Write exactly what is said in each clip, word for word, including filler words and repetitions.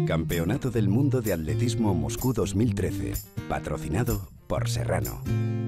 Campeonato del Mundo de Atletismo Moscú dos mil trece, patrocinado por Serrano.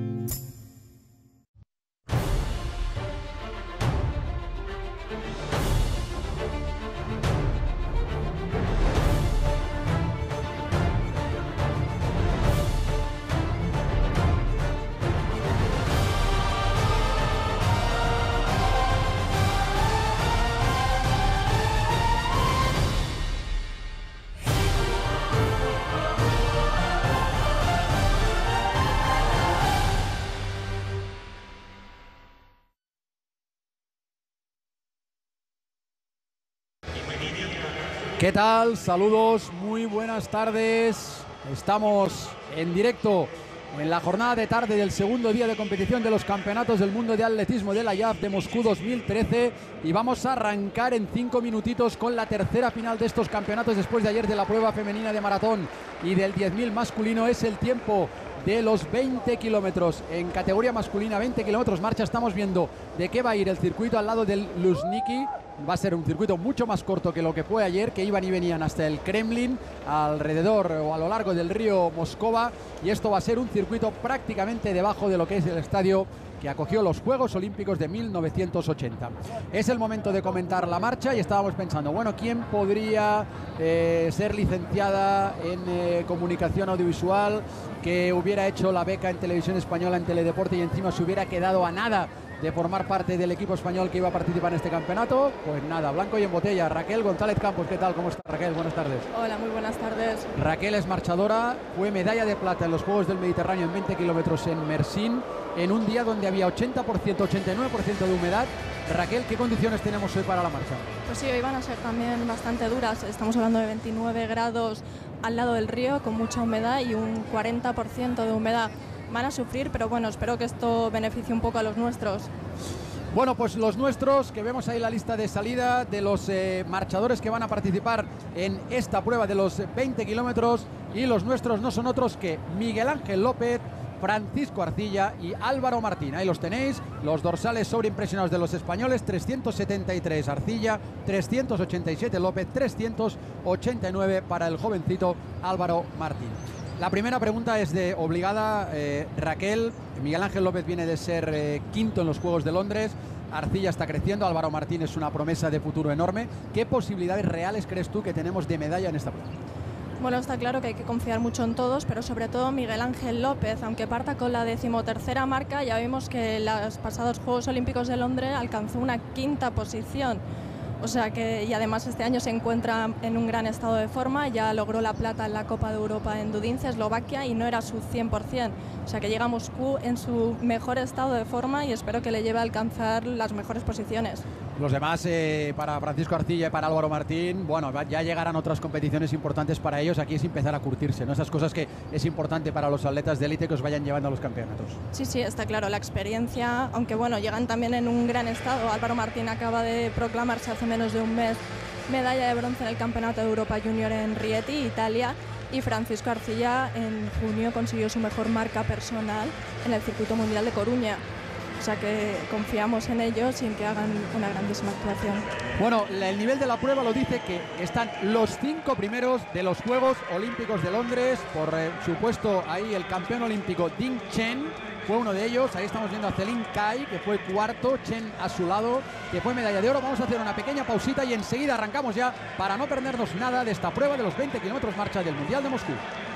¿Qué tal? Saludos, muy buenas tardes. Estamos en directo en la jornada de tarde del segundo día de competición de los Campeonatos del Mundo de Atletismo de la I A F de Moscú dos mil trece y vamos a arrancar en cinco minutitos con la tercera final de estos campeonatos después de ayer de la prueba femenina de maratón y del diez mil masculino. Es el tiempo de los veinte kilómetros en categoría masculina, veinte kilómetros marcha. Estamos viendo de qué va a ir el circuito al lado del Luzhniki. Va a ser un circuito mucho más corto que lo que fue ayer, que iban y venían hasta el Kremlin, alrededor o a lo largo del río Moscova, y esto va a ser un circuito prácticamente debajo de lo que es el estadio que acogió los Juegos Olímpicos de mil novecientos ochenta. Es el momento de comentar la marcha y estábamos pensando, bueno, ¿quién podría eh, ser licenciada en eh, comunicación audiovisual, que hubiera hecho la beca en Televisión Española en Teledeporte y encima se hubiera quedado a nada de formar parte del equipo español que iba a participar en este campeonato? Pues nada, blanco y en botella. Raquel González Campos, ¿qué tal? ¿Cómo está, Raquel? Buenas tardes. Hola, muy buenas tardes. Raquel es marchadora, fue medalla de plata en los Juegos del Mediterráneo en veinte kilómetros en Mersin, en un día donde había ochenta por ciento, ochenta y nueve por ciento de humedad. Raquel, ¿qué condiciones tenemos hoy para la marcha? Pues sí, hoy van a ser también bastante duras. Estamos hablando de veintinueve grados al lado del río, con mucha humedad y un cuarenta por ciento de humedad. Van a sufrir, pero bueno, espero que esto beneficie un poco a los nuestros. Bueno, pues los nuestros, que vemos ahí la lista de salida de los eh, marchadores que van a participar en esta prueba de los veinte kilómetros, y los nuestros no son otros que Miguel Ángel López, Francisco Arcilla y Álvaro Martín. Ahí los tenéis, los dorsales sobreimpresionados de los españoles: trescientos setenta y tres Arcilla, trescientos ochenta y siete López, trescientos ochenta y nueve para el jovencito Álvaro Martín. La primera pregunta es de obligada, eh, Raquel. Miguel Ángel López viene de ser eh, quinto en los Juegos de Londres. Arcilla está creciendo, Álvaro Martín es una promesa de futuro enorme. ¿Qué posibilidades reales crees tú que tenemos de medalla en esta prueba? Bueno, está claro que hay que confiar mucho en todos, pero sobre todo Miguel Ángel López, aunque parta con la decimotercera marca, ya vimos que en los pasados Juegos Olímpicos de Londres alcanzó una quinta posición. O sea que, y además este año se encuentra en un gran estado de forma, ya logró la plata en la Copa de Europa en Dudince, Eslovaquia, y no era su cien por cien. O sea que llega a Moscú en su mejor estado de forma y espero que le lleve a alcanzar las mejores posiciones. Los demás, eh, para Francisco Arcilla y para Álvaro Martín, bueno, ya llegarán otras competiciones importantes para ellos. Aquí es empezar a curtirse, ¿no? Esas cosas que es importante para los atletas de élite que os vayan llevando a los campeonatos. Sí, sí, está claro, la experiencia, aunque bueno, llegan también en un gran estado. Álvaro Martín acaba de proclamarse hace menos de un mes medalla de bronce en el Campeonato de Europa Junior en Rieti, Italia, y Francisco Arcilla en junio consiguió su mejor marca personal en el Circuito Mundial de Coruña. O sea que confiamos en ellos y en que hagan una grandísima actuación. Bueno, el nivel de la prueba lo dice que están los cinco primeros de los Juegos Olímpicos de Londres. Por eh, supuesto, ahí el campeón olímpico Ding Chen fue uno de ellos. Ahí estamos viendo a Celine Kai, que fue cuarto, Chen a su lado, que fue medalla de oro. Vamos a hacer una pequeña pausita y enseguida arrancamos ya para no perdernos nada de esta prueba de los veinte kilómetros marcha del Mundial de Moscú.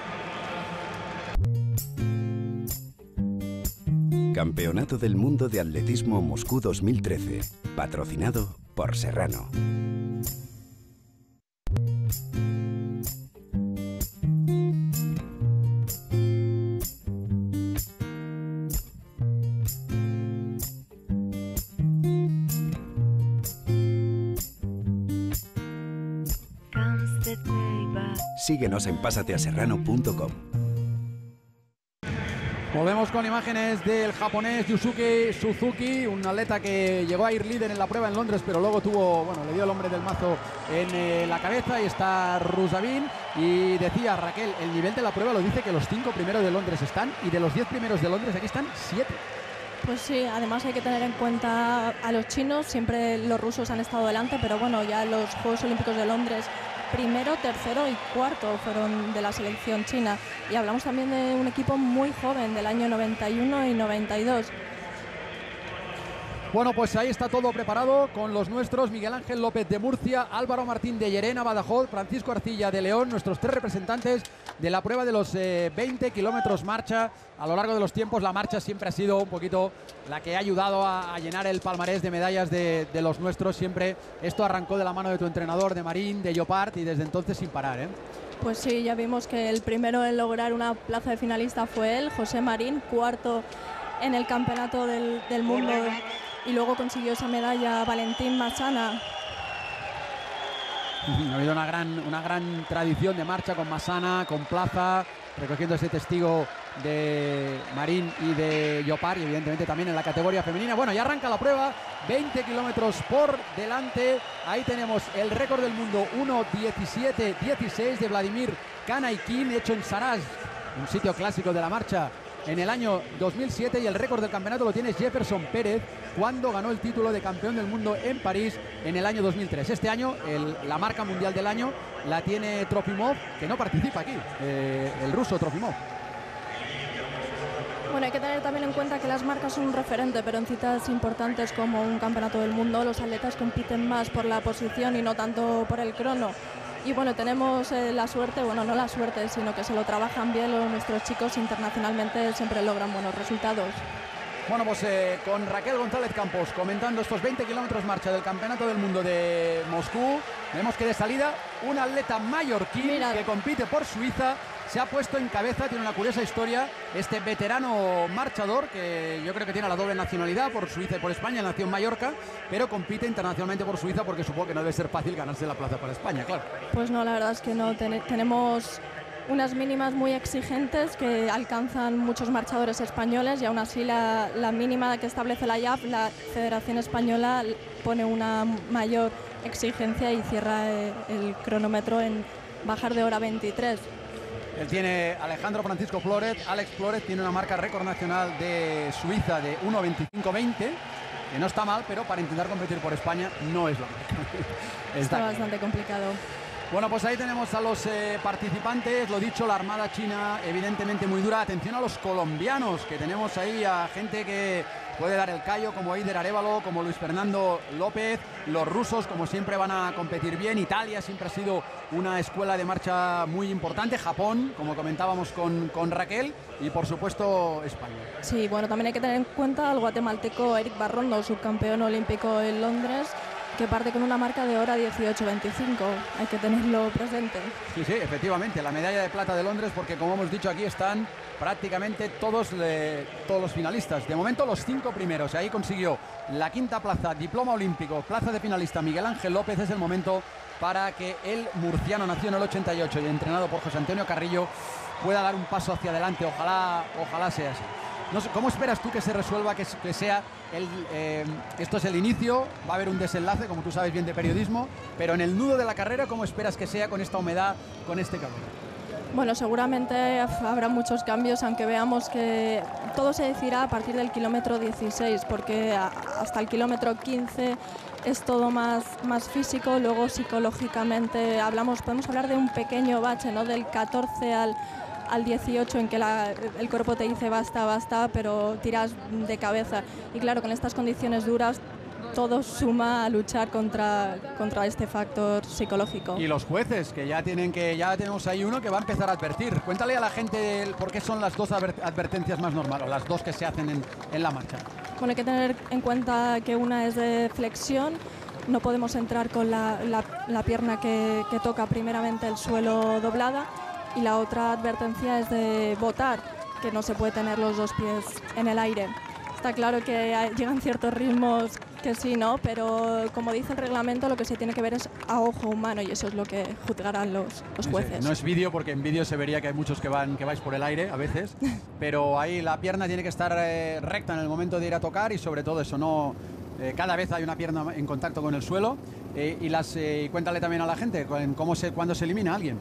Campeonato del Mundo de Atletismo Moscú dos mil trece, patrocinado por Serrano. Síguenos en pasateaserrano punto com. Volvemos con imágenes del japonés Yusuke Suzuki, un atleta que llegó a ir líder en la prueba en Londres, pero luego tuvo, bueno, le dio el hombre del mazo en eh, la cabeza. Y está Rusavin, y decía Raquel, el nivel de la prueba lo dice que los cinco primeros de Londres están, y de los diez primeros de Londres aquí están siete. Pues sí, además hay que tener en cuenta a los chinos, siempre los rusos han estado delante, pero bueno, ya los Juegos Olímpicos de Londres primero, tercero y cuarto fueron de la selección china. Y hablamos también de un equipo muy joven, del año noventa y uno y noventa y dos. Bueno, pues ahí está todo preparado con los nuestros: Miguel Ángel López de Murcia, Álvaro Martín de Llerena, Badajoz, Francisco Arcilla de León, nuestros tres representantes de la prueba de los eh, veinte kilómetros marcha. A lo largo de los tiempos la marcha siempre ha sido un poquito la que ha ayudado a, a llenar el palmarés de medallas de, de los nuestros. Siempre esto arrancó de la mano de tu entrenador, de Marín, de Llopart, y desde entonces sin parar, ¿eh? Pues sí, ya vimos que el primero en lograr una plaza de finalista fue él, José Marín, cuarto en el campeonato del, del mundo. Y luego consiguió esa medalla Valentín Massana. Ha habido una gran, una gran tradición de marcha con Massana, con Plaza, recogiendo ese testigo de Marín y de Llopart, y evidentemente también en la categoría femenina. Bueno, ya arranca la prueba, veinte kilómetros por delante. Ahí tenemos el récord del mundo, uno diecisiete dieciséis de Vladimir Kanaykin, hecho en Saraz, un sitio clásico de la marcha, en el año dos mil siete, y el récord del campeonato lo tiene Jefferson Pérez cuando ganó el título de campeón del mundo en París en el año dos mil tres. Este año el, la marca mundial del año la tiene Trofimov, que no participa aquí, eh, el ruso Trofimov. Bueno, hay que tener también en cuenta que las marcas son un referente, pero en citas importantes como un campeonato del mundo los atletas compiten más por la posición y no tanto por el crono. Y bueno, tenemos eh, la suerte, bueno, no la suerte, sino que se lo trabajan bien los, nuestros chicos, internacionalmente siempre logran buenos resultados. Bueno, pues eh, con Raquel González Campos comentando estos veinte kilómetros marcha del Campeonato del Mundo de Moscú. Vemos que de salida un atleta mallorquín Mira. que compite por Suiza se ha puesto en cabeza. Tiene una curiosa historia este veterano marchador, que yo creo que tiene la doble nacionalidad, por Suiza y por España. Nació en Mallorca, pero compite internacionalmente por Suiza, porque supongo que no debe ser fácil ganarse la plaza para España, claro. Pues no, la verdad es que no. Ten- tenemos unas mínimas muy exigentes que alcanzan muchos marchadores españoles, y aún así la, la mínima que establece la I A F, la Federación Española, pone una mayor exigencia y cierra el cronómetro en bajar de hora veintitrés. Él tiene Alejandro Francisco Flores, Alex Flores tiene una marca récord nacional de Suiza de uno veinticinco veinte, que no está mal, pero para intentar competir por España no es la marca. Está, está bastante complicado. Bueno, pues ahí tenemos a los eh, participantes. Lo dicho, la Armada China evidentemente muy dura. Atención a los colombianos, que tenemos ahí a gente que puede dar el callo, como Eider Arévalo, como Luis Fernando López. Los rusos, como siempre, van a competir bien. Italia siempre ha sido una escuela de marcha muy importante. Japón, como comentábamos con, con Raquel, y por supuesto España. Sí, bueno, también hay que tener en cuenta al guatemalteco Eric Barrondo, subcampeón olímpico en Londres, que parte con una marca de hora dieciocho veinticinco. Hay que tenerlo presente. Sí, sí, efectivamente, la medalla de plata de Londres, porque como hemos dicho aquí están prácticamente todos, le, todos los finalistas. De momento los cinco primeros. Ahí consiguió la quinta plaza, diploma olímpico, plaza de finalista Miguel Ángel López. Es el momento para que el murciano, nació en el ochenta y ocho y entrenado por José Antonio Carrillo, pueda dar un paso hacia adelante. Ojalá, ojalá sea así. No sé, ¿cómo esperas tú que se resuelva, que, que sea el, eh, esto es el inicio, va a haber un desenlace, como tú sabes bien de periodismo, pero en el nudo de la carrera, ¿cómo esperas que sea con esta humedad, con este calor? Bueno, seguramente habrá muchos cambios, aunque veamos que todo se decidirá a partir del kilómetro dieciséis, porque hasta el kilómetro quince es todo más, más físico. Luego psicológicamente hablamos, podemos hablar de un pequeño bache, ¿no? Del catorce al al dieciocho, en que la, el cuerpo te dice basta, basta, pero tiras de cabeza. Y claro, con estas condiciones duras todo suma a luchar contra, contra este factor psicológico. Y los jueces, que ya tienen que ya tenemos ahí uno que va a empezar a advertir. Cuéntale a la gente el, por qué son las dos advertencias más normales, las dos que se hacen en, en la marcha. Bueno, hay que tener en cuenta que una es de flexión. No podemos entrar con la, la, la pierna que, que toca primeramente el suelo doblada. Y la otra advertencia es de botar, que no se puede tener los dos pies en el aire. Está claro que hay, llegan ciertos ritmos que sí, ¿no? Pero como dice el reglamento, lo que se tiene que ver es a ojo humano, y eso es lo que juzgarán los, los jueces. No es vídeo, porque en vídeo se vería que hay muchos que van que vais por el aire a veces, pero ahí la pierna tiene que estar eh, recta en el momento de ir a tocar, y sobre todo eso, no eh, cada vez hay una pierna en contacto con el suelo. Eh, y las eh, cuéntale también a la gente cómo se, cuándo se elimina a alguien.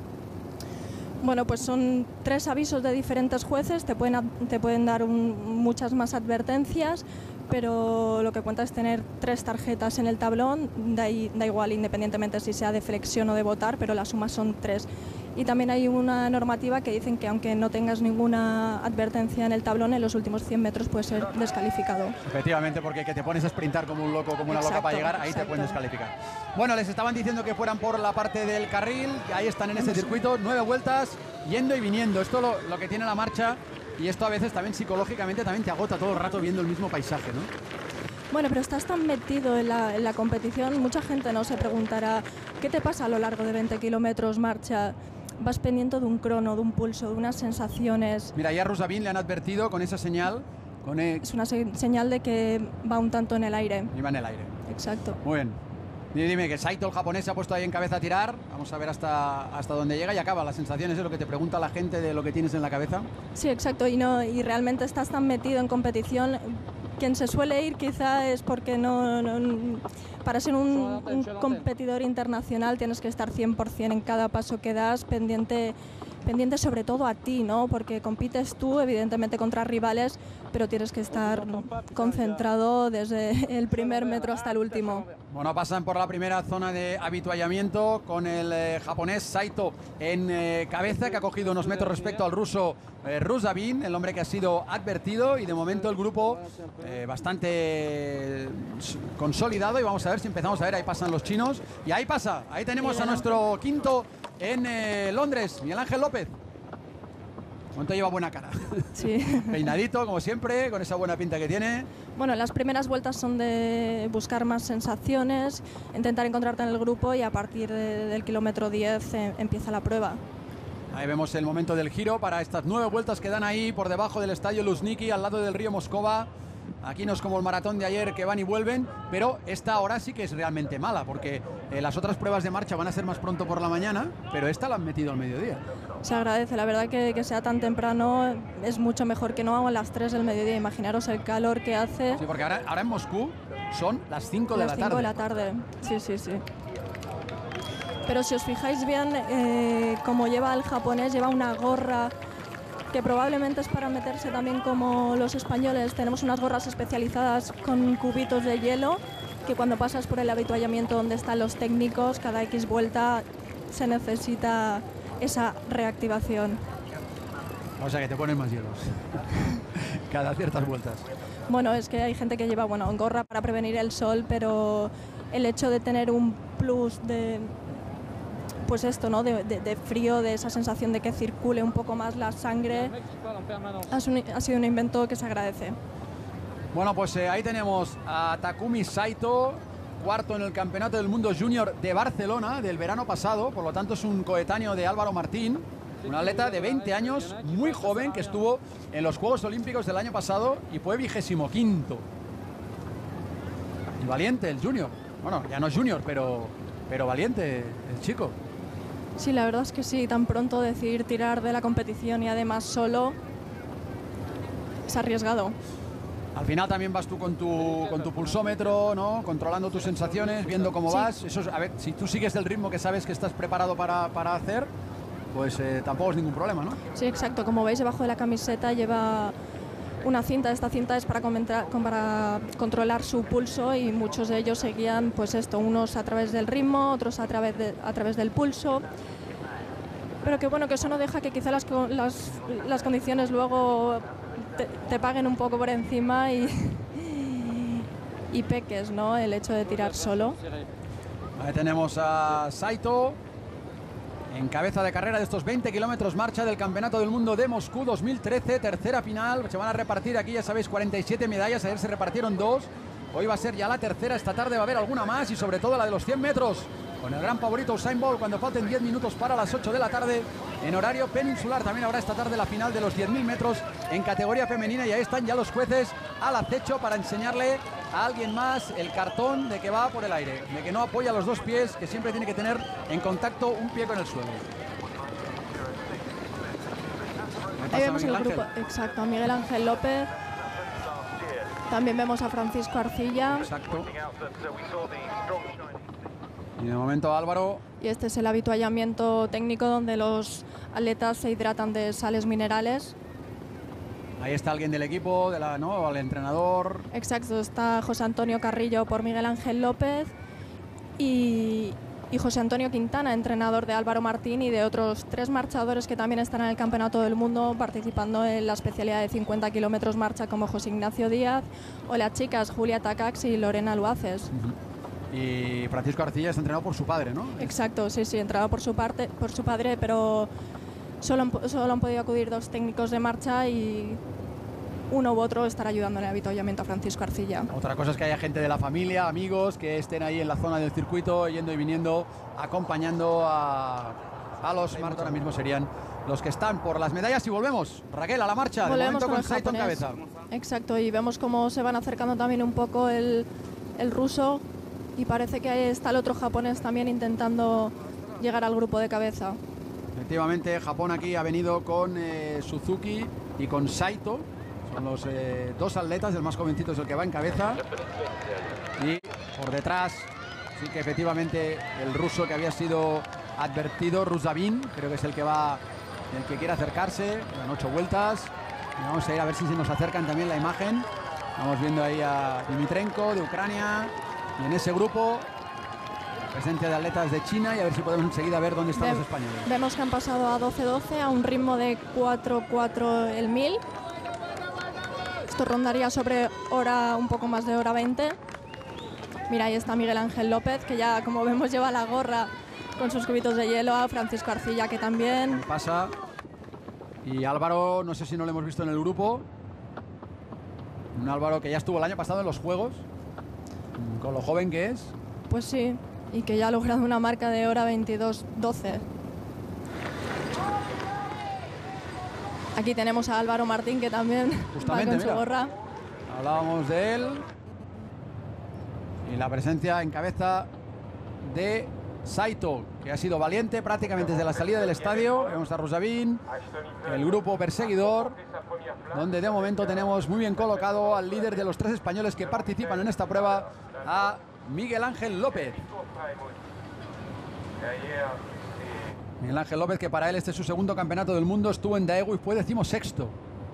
Bueno, pues son tres avisos de diferentes jueces, te pueden, te pueden dar un, muchas más advertencias, pero lo que cuenta es tener tres tarjetas en el tablón, da, da igual independientemente si sea de flexión o de botar, pero la suma son tres. Y también hay una normativa que dicen que aunque no tengas ninguna advertencia en el tablón, en los últimos cien metros puedes ser descalificado. Efectivamente, porque que te pones a sprintar como un loco, como una Exacto, loca para llegar, ahí exacto. te pueden descalificar. Bueno, les estaban diciendo que fueran por la parte del carril, y ahí están en este circuito, nueve vueltas, yendo y viniendo. Esto lo, lo que tiene la marcha, y esto a veces también psicológicamente también te agota todo el rato viendo el mismo paisaje, ¿no? Bueno, pero estás tan metido en la, en la competición, mucha gente no se preguntará ¿qué te pasa a lo largo de veinte kilómetros marcha? Vas pendiente de un crono, de un pulso, de unas sensaciones. Mira, ya a Rusabin le han advertido con esa señal. Con el... Es una se señal de que va un tanto en el aire. Y va en el aire. Exacto. Muy bien. Dime, dime que Saito, el japonés, se ha puesto ahí en cabeza a tirar. Vamos a ver hasta, hasta dónde llega y acaba. Las sensaciones es lo que te pregunta la gente de lo que tienes en la cabeza. Sí, exacto. Y, no, y realmente estás tan metido en competición. Quien se suele ir quizá es porque no, no para ser un, un competidor internacional tienes que estar cien por cien en cada paso que das, pendiente, pendiente sobre todo a ti, ¿no? Porque compites tú evidentemente contra rivales, pero tienes que estar concentrado desde el primer metro hasta el último. Bueno, pasan por la primera zona de habituallamiento con el eh, japonés Saito en eh, cabeza, que ha cogido unos metros respecto al ruso eh, Rusabin, el hombre que ha sido advertido, y de momento el grupo eh, bastante eh, consolidado, y vamos a ver si empezamos a ver, ahí pasan los chinos, y ahí pasa, ahí tenemos a nuestro quinto en eh, Londres, Miguel Ángel López. ¿Cuánto lleva buena cara? Sí. Peinadito, como siempre, con esa buena pinta que tiene. Bueno, las primeras vueltas son de buscar más sensaciones, intentar encontrarte en el grupo, y a partir de, del kilómetro diez eh, empieza la prueba. Ahí vemos el momento del giro para estas nueve vueltas que dan ahí por debajo del estadio Luzhniki, al lado del río Moscova. Aquí no es como el maratón de ayer que van y vuelven, pero esta ahora sí que es realmente mala, porque eh, las otras pruebas de marcha van a ser más pronto por la mañana, pero esta la han metido al mediodía. Se agradece, la verdad que, que sea tan temprano es mucho mejor que no a las tres del mediodía. Imaginaros el calor que hace. Sí, porque ahora, ahora en Moscú son las cinco de la tarde. Las cinco de la tarde, sí, sí, sí. Pero si os fijáis bien, eh, como lleva el japonés, lleva una gorra que probablemente es para meterse también como los españoles. Tenemos unas gorras especializadas con cubitos de hielo, que cuando pasas por el habituallamiento donde están los técnicos, cada X vuelta se necesita esa reactivación. O sea que te ponen más hielos cada ciertas vueltas. Bueno, es que hay gente que lleva, bueno, gorra para prevenir el sol, pero el hecho de tener un plus de, pues esto, ¿no? De, de, de frío, de esa sensación de que circule un poco más la sangre, ha sido un invento que se agradece. Bueno, pues eh, ahí tenemos a Takumi Saito, cuarto en el Campeonato del Mundo Junior de Barcelona del verano pasado, por lo tanto es un coetáneo de Álvaro Martín, un atleta de veinte años, muy joven, que estuvo en los Juegos Olímpicos del año pasado y fue vigésimo quinto. Y valiente el junior, bueno, ya no es junior, pero, pero valiente el chico. Sí, la verdad es que sí, tan pronto decidir tirar de la competición y además solo es arriesgado. Al final también vas tú con tu, con tu pulsómetro, ¿no? Controlando tus sensaciones, viendo cómo sí. vas. Eso es, a ver, si tú sigues el ritmo que sabes que estás preparado para, para hacer, pues eh, tampoco es ningún problema, ¿no? Sí, exacto. Como veis, debajo de la camiseta lleva una cinta. Esta cinta es para, comentar, para controlar su pulso, y muchos de ellos seguían, pues esto, unos a través del ritmo, otros a través, de, a través del pulso. Pero que bueno, que eso no deja que quizá las, las, las condiciones luego te, te paguen un poco por encima y, y peques, ¿no? El hecho de tirar solo. Ahí tenemos a Saito en cabeza de carrera de estos veinte kilómetros marcha del Campeonato del Mundo de Moscú dos mil trece, tercera final. Se van a repartir aquí, ya sabéis, cuarenta y siete medallas. Ayer se repartieron dos, hoy va a ser ya la tercera. Esta tarde va a haber alguna más, y sobre todo la de los cien metros, con el gran favorito Usain Bolt, cuando falten diez minutos para las ocho de la tarde en horario peninsular. También habrá esta tarde la final de los diez mil metros en categoría femenina, y ahí están ya los jueces al acecho para enseñarle a alguien más el cartón de que va por el aire, de que no apoya los dos pies, que siempre tiene que tener en contacto un pie con el suelo. Ahí vemos el grupo, exacto, a Miguel Ángel López. También vemos a Francisco Arcilla. Exacto. Y de momento Álvaro. Y este es el habituallamiento técnico donde los atletas se hidratan de sales minerales. Ahí está alguien del equipo, de la, ¿no? El entrenador. Exacto, está José Antonio Carrillo por Miguel Ángel López y, y José Antonio Quintana, entrenador de Álvaro Martín y de otros tres marchadores que también están en el Campeonato del Mundo participando en la especialidad de cincuenta kilómetros marcha, como José Ignacio Díaz, o las chicas Julia Tacax y Lorena Luaces. Uh-huh. Y Francisco Arcilla está entrenado por su padre, ¿no? Exacto, sí, sí, entrenado por su, parte, por su padre, pero solo han, solo han podido acudir dos técnicos de marcha y uno u otro estará ayudando en el avituallamiento a Francisco Arcilla. Otra cosa es que haya gente de la familia, amigos, que estén ahí en la zona del circuito, yendo y viniendo, acompañando a, a los marchadores. Ahora mismo serían los que están por las medallas. Y volvemos, Raquel, a la marcha. Volvemos de momento con, con Saito en cabeza. Exacto, y vemos cómo se van acercando también un poco el, el ruso, y parece que ahí está el otro japonés también intentando llegar al grupo de cabeza. Efectivamente, Japón aquí ha venido con eh, Suzuki y con Saito. Son los eh, dos atletas, el más jovencito es el que va en cabeza. Y por detrás, sí que efectivamente el ruso que había sido advertido, Rusavin, creo que es el que va, el que quiere acercarse. Dan ocho vueltas. Y vamos a ir a ver si se nos acercan también la imagen. Vamos viendo ahí a Dimitrenko de Ucrania. Y en ese grupo, presencia de atletas de China, y a ver si podemos enseguida ver dónde están Ve los españoles. Vemos que han pasado a doce doce a un ritmo de cuatro cuatro el mil. Esto rondaría sobre hora, un poco más de hora veinte. Mira, ahí está Miguel Ángel López, que ya, como vemos, lleva la gorra con sus cubitos de hielo. A Francisco Arcilla, que también pasa. Y Álvaro, no sé si no lo hemos visto en el grupo. Un Álvaro que ya estuvo el año pasado en los Juegos, con lo joven que es. Pues sí, y que ya ha logrado una marca de hora veintidós doce. Aquí tenemos a Álvaro Martín, que también justamente va con mira, su gorra. Hablábamos de él. Y la presencia en cabeza de Saito, que ha sido valiente prácticamente desde la salida del estadio. Vemos a Rusavin, el grupo perseguidor, donde de momento tenemos muy bien colocado al líder de los tres españoles que participan en esta prueba, a Miguel Ángel López. Miguel Ángel López, que para él este es su segundo campeonato del mundo, estuvo en Daegu y fue decimosexto.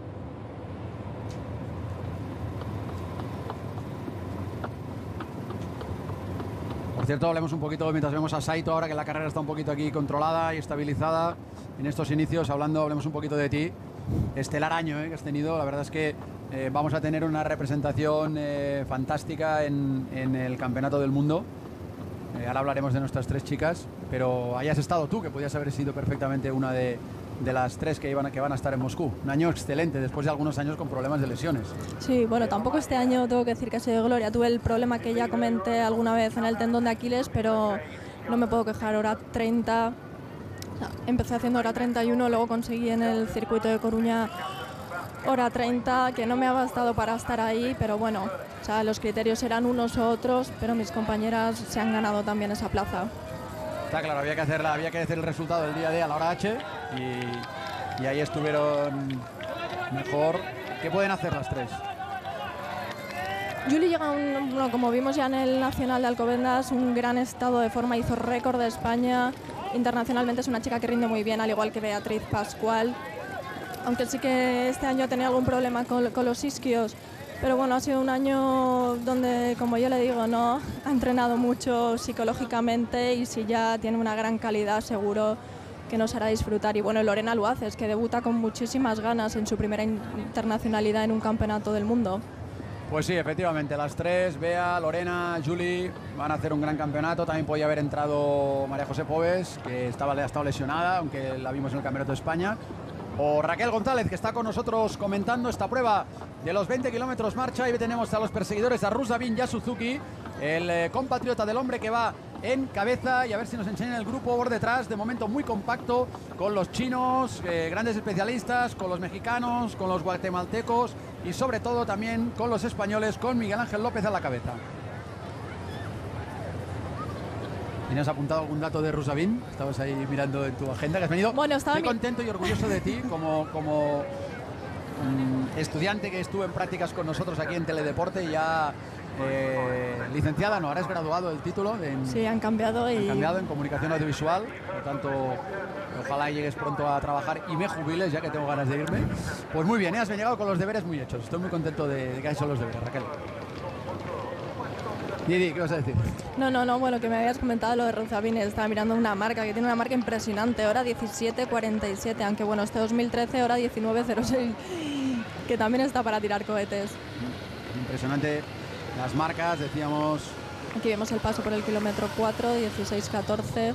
Por cierto, hablemos un poquito mientras vemos a Saito, ahora que la carrera está un poquito aquí controlada y estabilizada en estos inicios, hablando, hablemos un poquito de ti. Estelar año eh, que has tenido, la verdad es que eh, vamos a tener una representación eh, fantástica en, en el Campeonato del Mundo. Eh, ahora hablaremos de nuestras tres chicas, pero hayas estado tú, que podías haber sido perfectamente una de, de las tres que, iban a, que van a estar en Moscú. Un año excelente, después de algunos años con problemas de lesiones. Sí, bueno, tampoco este año tengo que decir que ha sido de gloria. Tuve el problema que ya comenté alguna vez en el tendón de Aquiles, pero no me puedo quejar. Hora treinta, empecé haciendo hora treinta y uno, luego conseguí en el circuito de Coruña hora treinta, que no me ha bastado para estar ahí, pero bueno, o sea, los criterios eran unos u otros, pero mis compañeras se han ganado también esa plaza. Está claro, había que hacerla, había que hacer el resultado del día D a la hora H y, y ahí estuvieron mejor. ¿Qué pueden hacer las tres? Yuli llega a un, bueno, como vimos ya en el Nacional de Alcobendas, un gran estado de forma, hizo récord de España. Internacionalmente es una chica que rinde muy bien, al igual que Beatriz Pascual. Aunque sí que este año tenía algún problema con, con los isquios. Pero bueno, ha sido un año donde, como yo le digo, no ha entrenado mucho psicológicamente, y si ya tiene una gran calidad, seguro que nos hará disfrutar. Y bueno, Lorena Luaces, que debuta con muchísimas ganas en su primera internacionalidad en un campeonato del mundo. Pues sí, efectivamente, las tres, Bea, Lorena, Julie, van a hacer un gran campeonato. También podía haber entrado María José Pobes, que estaba, ha estado lesionada, aunque la vimos en el Campeonato de España. O Raquel González, que está con nosotros comentando esta prueba de los veinte kilómetros marcha. Ahí tenemos a los perseguidores, a Rusavin y a Suzuki, el eh, compatriota del hombre que va en cabeza. Y a ver si nos enseñan el grupo por detrás, de momento muy compacto, con los chinos, eh, grandes especialistas, con los mexicanos, con los guatemaltecos y sobre todo también con los españoles, con Miguel Ángel López a la cabeza. ¿Tenías apuntado algún dato de Rusavin? Estabas ahí mirando en tu agenda, que has venido. Bueno, estaba Estoy contento y orgulloso de ti como, como um, estudiante que estuvo en prácticas con nosotros aquí en Teledeporte, y ya eh, licenciada, no, ahora es graduado del título. En, sí, han cambiado y... Han cambiado en comunicación audiovisual, por lo tanto, ojalá llegues pronto a trabajar y me jubiles, ya que tengo ganas de irme. Pues muy bien, ¿eh? Has llegado con los deberes muy hechos. Estoy muy contento de, de que hayas hecho los deberes, Raquel. Didi, ¿qué vas a decir? No, no, no, bueno, que me habías comentado lo de Ruzabine, estaba mirando una marca, que tiene una marca impresionante, hora diecisiete cuarenta y siete, aunque bueno, este dos mil trece, hora diecinueve cero seis, que también está para tirar cohetes. Impresionante las marcas, decíamos... Aquí vemos el paso por el kilómetro cuatro, dieciséis catorce.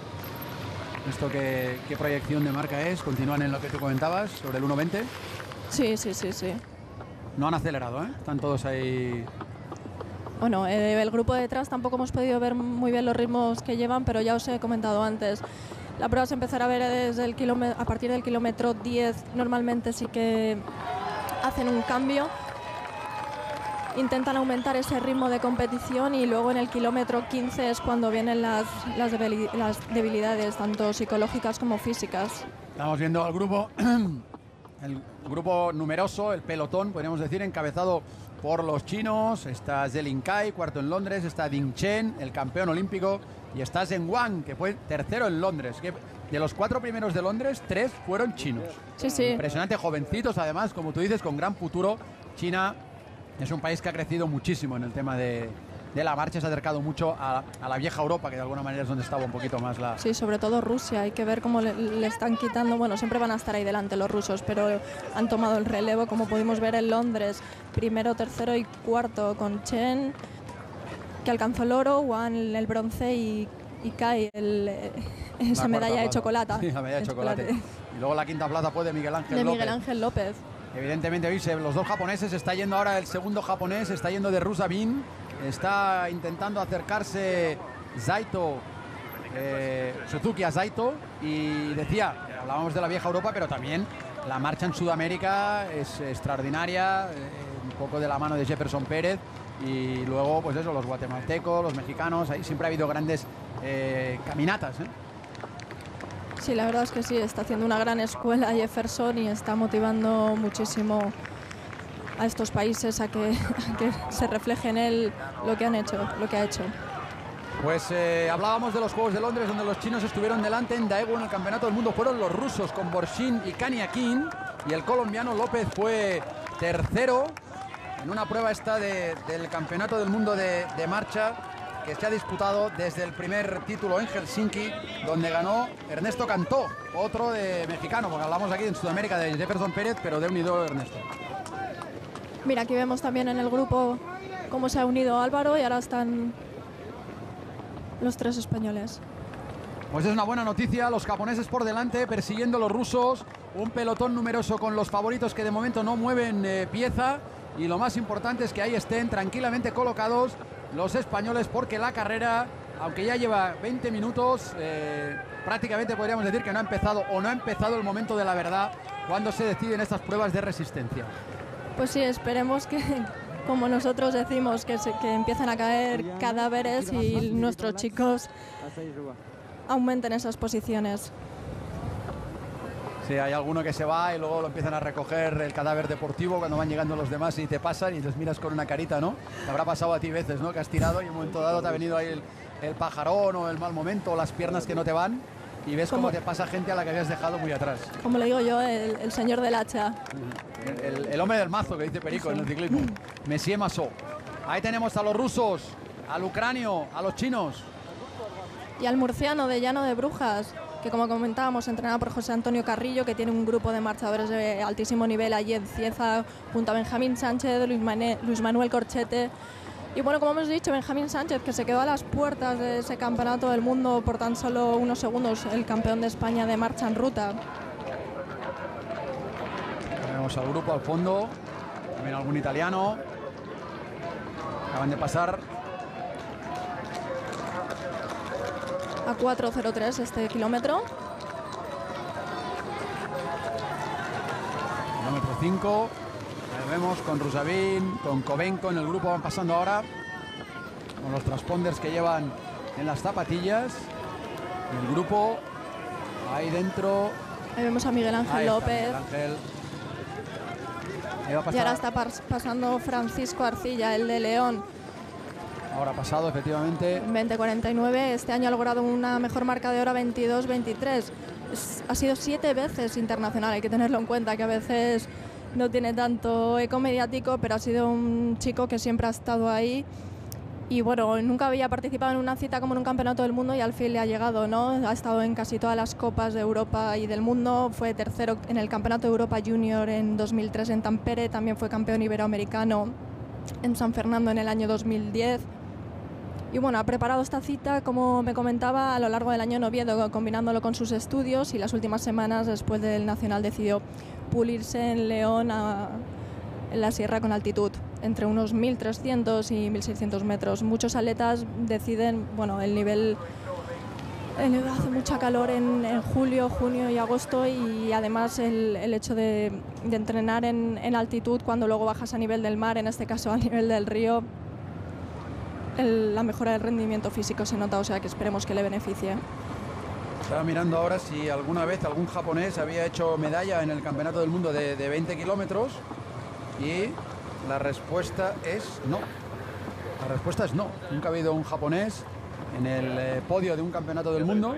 ¿Esto qué, qué proyección de marca es? ¿Continúan en lo que tú comentabas, sobre el uno veinte? Sí, sí, sí, sí. No han acelerado, ¿eh? Están todos ahí... Bueno, eh, el grupo de detrás tampoco hemos podido ver muy bien los ritmos que llevan, pero ya os he comentado antes. La prueba se empezará a ver desde el kilómetro, a partir del kilómetro diez. Normalmente sí que hacen un cambio. Intentan aumentar ese ritmo de competición y luego en el kilómetro quince es cuando vienen las, las, debili las debilidades, tanto psicológicas como físicas. Estamos viendo al grupo, el grupo numeroso, el pelotón, podríamos decir, encabezado por los chinos. Está Zheng Kai, cuarto en Londres, está Ding Chen, el campeón olímpico, y está Zheng Wang, que fue tercero en Londres. Que de los cuatro primeros de Londres, tres fueron chinos. Sí, sí. Impresionante, jovencitos además, como tú dices, con gran futuro. China es un país que ha crecido muchísimo en el tema de, de la marcha, se ha acercado mucho a, a la vieja Europa, que de alguna manera es donde estaba un poquito más la... Sí, sobre todo Rusia, hay que ver cómo le, le están quitando, bueno, siempre van a estar ahí delante los rusos, pero han tomado el relevo, como pudimos ver en Londres, primero, tercero y cuarto, con Chen, que alcanzó el oro, Wang el bronce y, y Kai el, esa medalla de chocolate. Sí, la medalla de chocolate. chocolate. Y luego la quinta plaza fue de Miguel Ángel de López. Miguel Ángel López. Evidentemente, veis, los dos japoneses, está yendo ahora el segundo japonés, está yendo de Ruzabine, está intentando acercarse Zaito, eh, Suzuki a Zaito, y decía, hablábamos de la vieja Europa, pero también la marcha en Sudamérica es extraordinaria, eh, un poco de la mano de Jefferson Pérez, y luego, pues eso, los guatemaltecos, los mexicanos, ahí siempre ha habido grandes eh, caminatas, ¿eh? Sí, la verdad es que sí, está haciendo una gran escuela Jefferson y está motivando muchísimo a estos países a que, a que se refleje en él lo que han hecho, lo que ha hecho. Pues eh, hablábamos de los Juegos de Londres, donde los chinos estuvieron delante en Daegu en el Campeonato del Mundo. Fueron los rusos con Borshin y Kaniakin, y el colombiano López fue tercero en una prueba esta de, del Campeonato del Mundo de, de marcha, que se ha disputado desde el primer título en Helsinki, donde ganó Ernesto Cantó, otro de mexicano, porque hablamos aquí en Sudamérica de Jefferson Pérez, pero de unido Ernesto. Mira, aquí vemos también en el grupo cómo se ha unido Álvaro y ahora están los tres españoles. Pues es una buena noticia, los japoneses por delante, persiguiendo a los rusos, un pelotón numeroso con los favoritos que de momento no mueven eh, pieza, y lo más importante es que ahí estén tranquilamente colocados los españoles, porque la carrera, aunque ya lleva veinte minutos, eh, prácticamente podríamos decir que no ha empezado o no ha empezado el momento de la verdad cuando se deciden estas pruebas de resistencia. Pues sí, esperemos que, como nosotros decimos, que, se, que empiezan a caer cadáveres y nuestros chicos aumenten esas posiciones. Sí, hay alguno que se va y luego lo empiezan a recoger el cadáver deportivo cuando van llegando los demás y te pasan y les miras con una carita, ¿no? Te habrá pasado a ti veces, ¿no? Que has tirado y en un momento dado te ha venido ahí el, el pajarón o el mal momento o las piernas que no te van y ves cómo te pasa gente a la que habías dejado muy atrás. Como le digo yo, el, el señor del hacha. El, el, el hombre del mazo, que dice Perico en el ciclismo. Messier Massot. Ahí tenemos a los rusos, al ucranio, a los chinos. Y al murciano de Llano de Brujas, que como comentábamos, entrenado por José Antonio Carrillo, que tiene un grupo de marchadores de altísimo nivel allí en Cieza, junto a Benjamín Sánchez, Luis, Mané, Luis Manuel Corchete. Y bueno, como hemos dicho, Benjamín Sánchez, que se quedó a las puertas de ese campeonato del mundo por tan solo unos segundos, el campeón de España de marcha en ruta. Tenemos al grupo al fondo, también algún italiano. Acaban de pasar. A cuatro cero tres este kilómetro. Kilómetro cinco. Ahí vemos con Ruzabine, con Kovenko en el grupo, van pasando ahora con los transponders que llevan en las zapatillas. Y el grupo ahí dentro. Ahí vemos a Miguel Ángel Ahí está, López. Miguel Ángel. Ahí va a pasar. Y ahora está pasando Francisco Arcilla, el de León. Ahora pasado, efectivamente. veinte cuarenta y nueve. Este año ha logrado una mejor marca de hora veintidós veintitrés. Es, ha sido siete veces internacional. Hay que tenerlo en cuenta, que a veces no tiene tanto eco mediático, pero ha sido un chico que siempre ha estado ahí. Y bueno, nunca había participado en una cita como en un campeonato del mundo y al fin le ha llegado, ¿no? Ha estado en casi todas las copas de Europa y del mundo. Fue tercero en el Campeonato de Europa Junior en dos mil tres en Tampere. También fue campeón iberoamericano en San Fernando en el año dos mil diez. Y bueno, ha preparado esta cita, como me comentaba, a lo largo del año en Oviedo, combinándolo con sus estudios, y las últimas semanas, después del Nacional, decidió pulirse en León, a, en la sierra con altitud, entre unos mil trescientos y mil seiscientos metros. Muchos atletas deciden, bueno, el nivel, el nivel hace mucha calor en, en julio, junio y agosto, y además el, el hecho de, de entrenar en, en altitud cuando luego bajas a nivel del mar, en este caso a nivel del río, el, la mejora del rendimiento físico se nota, o sea que esperemos que le beneficie. Estaba mirando ahora si alguna vez algún japonés había hecho medalla en el Campeonato del Mundo de, de veinte kilómetros, y la respuesta es no. La respuesta es no. Nunca ha habido un japonés en el eh, podio de un campeonato del mundo.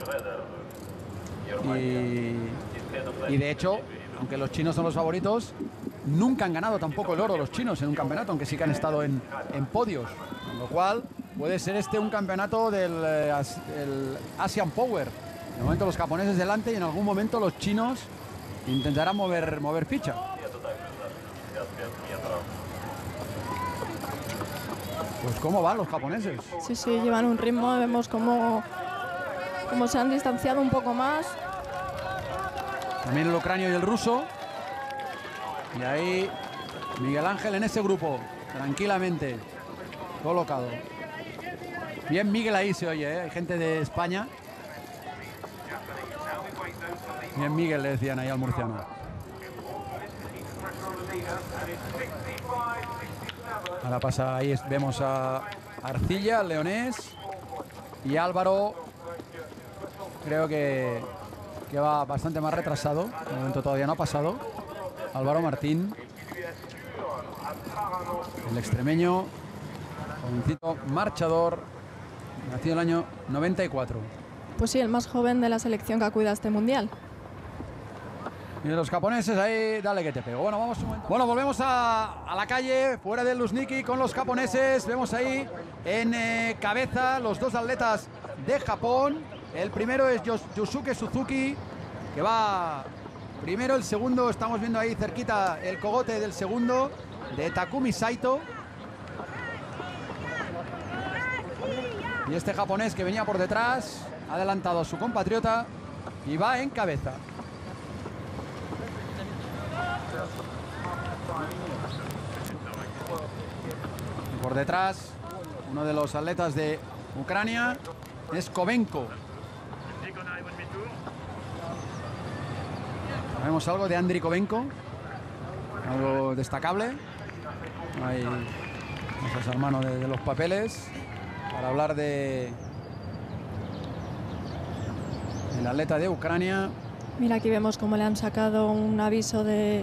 Y, y de hecho, aunque los chinos son los favoritos, nunca han ganado tampoco el oro los chinos en un campeonato, aunque sí que han estado en, en podios. Con lo cual, puede ser este un campeonato del eh, as, el Asian Power. De momento los japoneses delante y en algún momento los chinos intentarán mover, mover ficha. Pues cómo van los japoneses. Sí, sí, llevan un ritmo, vemos cómo, cómo se han distanciado un poco más. También el ucranio y el ruso. Y ahí Miguel Ángel en ese grupo, tranquilamente colocado. Bien Miguel ahí se oye, ¿eh? Hay gente de España. Bien Miguel, le decían ahí al murciano. Ahora pasa, ahí vemos a Arcilla, el leonés, y Álvaro, creo que, que va bastante más retrasado, de momento todavía no ha pasado. Álvaro Martín, el extremeño, jovencito marchador, nacido en el año noventa y cuatro. Pues sí, el más joven de la selección que acude a este mundial. Y los japoneses ahí, dale que te pego. Bueno, vamos un momento. Bueno, volvemos a, a la calle, fuera del Luzhniki con los japoneses. Vemos ahí en eh, cabeza los dos atletas de Japón. El primero es Yos Yosuke Suzuki, que va primero. El segundo, estamos viendo ahí cerquita el cogote del segundo, de Takumi Saito. Y este japonés que venía por detrás ha adelantado a su compatriota y va en cabeza. Por detrás, uno de los atletas de Ucrania es Kovenko. Sabemos algo de Andriy Kovenko, algo destacable. Ahí vamos a mano de, de los papeles para hablar de el atleta de Ucrania. Mira, aquí vemos cómo le han sacado un aviso de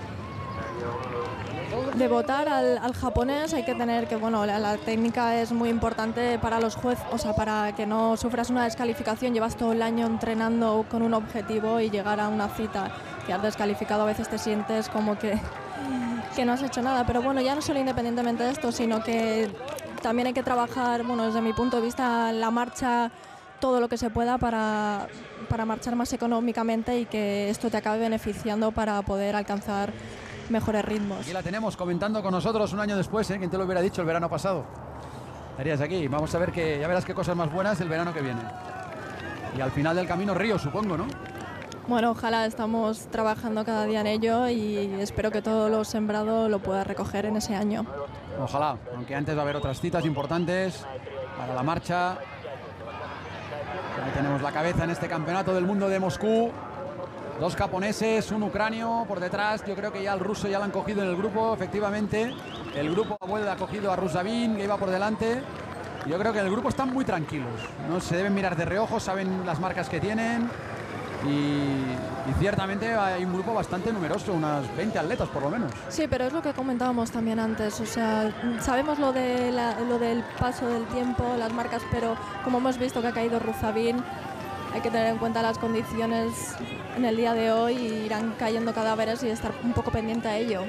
de votar al, al japonés. Hay que tener que, bueno, la, la técnica es muy importante para los jueces, o sea, para que no sufras una descalificación. Llevas todo el año entrenando con un objetivo y llegar a una cita que has descalificado, a veces te sientes como que, que no has hecho nada. Pero bueno, ya no solo independientemente de esto, sino que también hay que trabajar, bueno, desde mi punto de vista, la marcha, todo lo que se pueda para, para marchar más económicamente y que esto te acabe beneficiando para poder alcanzar mejores ritmos. Aquí la tenemos comentando con nosotros un año después, ¿eh? ¿Quién te lo hubiera dicho el verano pasado? Estarías aquí. Vamos a ver que ya verás qué cosas más buenas el verano que viene. Y al final del camino Río, supongo, ¿no? Bueno, ojalá, estamos trabajando cada día en ello y espero que todo lo sembrado lo pueda recoger en ese año. Ojalá, aunque antes va a haber otras citas importantes para la marcha. Ahí tenemos la cabeza en este campeonato del mundo de Moscú. Dos japoneses, un ucranio por detrás. Yo creo que ya el ruso ya lo han cogido en el grupo, efectivamente. El grupo vuelve ha cogido a Rusavin, que iba por delante. Yo creo que en el grupo están muy tranquilos. No se deben mirar de reojo, saben las marcas que tienen. y, y ciertamente hay un grupo bastante numeroso, unas veinte atletas por lo menos. Sí, pero es lo que comentábamos también antes, o sea, sabemos lo, de la, lo del paso del tiempo, las marcas, pero como hemos visto que ha caído Ruzabín, hay que tener en cuenta las condiciones en el día de hoy y irán cayendo cadáveres y estar un poco pendiente a ello.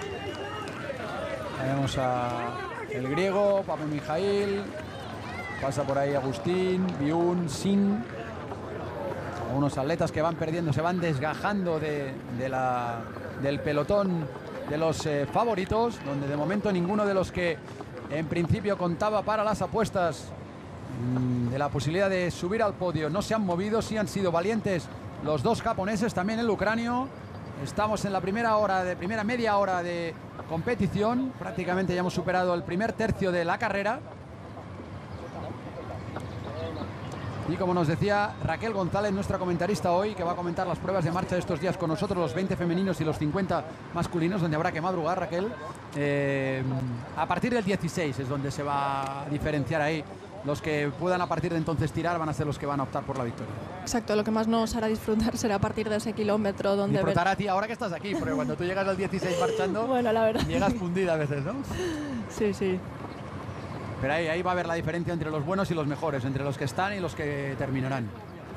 Tenemos a el griego, Pablo Mijail, pasa por ahí Agustín, Biun, Sin, unos atletas que van perdiendo, se van desgajando de, de la, del pelotón de los eh, favoritos, donde de momento ninguno de los que en principio contaba para las apuestas mmm, de la posibilidad de subir al podio no se han movido, sí han sido valientes los dos japoneses, también el ucranio. Estamos en la primera hora, de primera media hora de competición, prácticamente ya hemos superado el primer tercio de la carrera. Y como nos decía Raquel González, nuestra comentarista hoy, que va a comentar las pruebas de marcha de estos días con nosotros, los veinte femeninos y los cincuenta masculinos, donde habrá que madrugar, Raquel. Eh, a partir del dieciséis es donde se va a diferenciar ahí. Los que puedan a partir de entonces tirar van a ser los que van a optar por la victoria. Exacto, lo que más nos hará disfrutar será a partir de ese kilómetro donde... Disfrutar ver... a ti ahora que estás aquí, porque cuando tú llegas al dieciséis marchando, bueno, la verdad, llegas fundida a veces, ¿no? Sí, sí. Pero ahí, ahí va a haber la diferencia entre los buenos y los mejores, entre los que están y los que terminarán.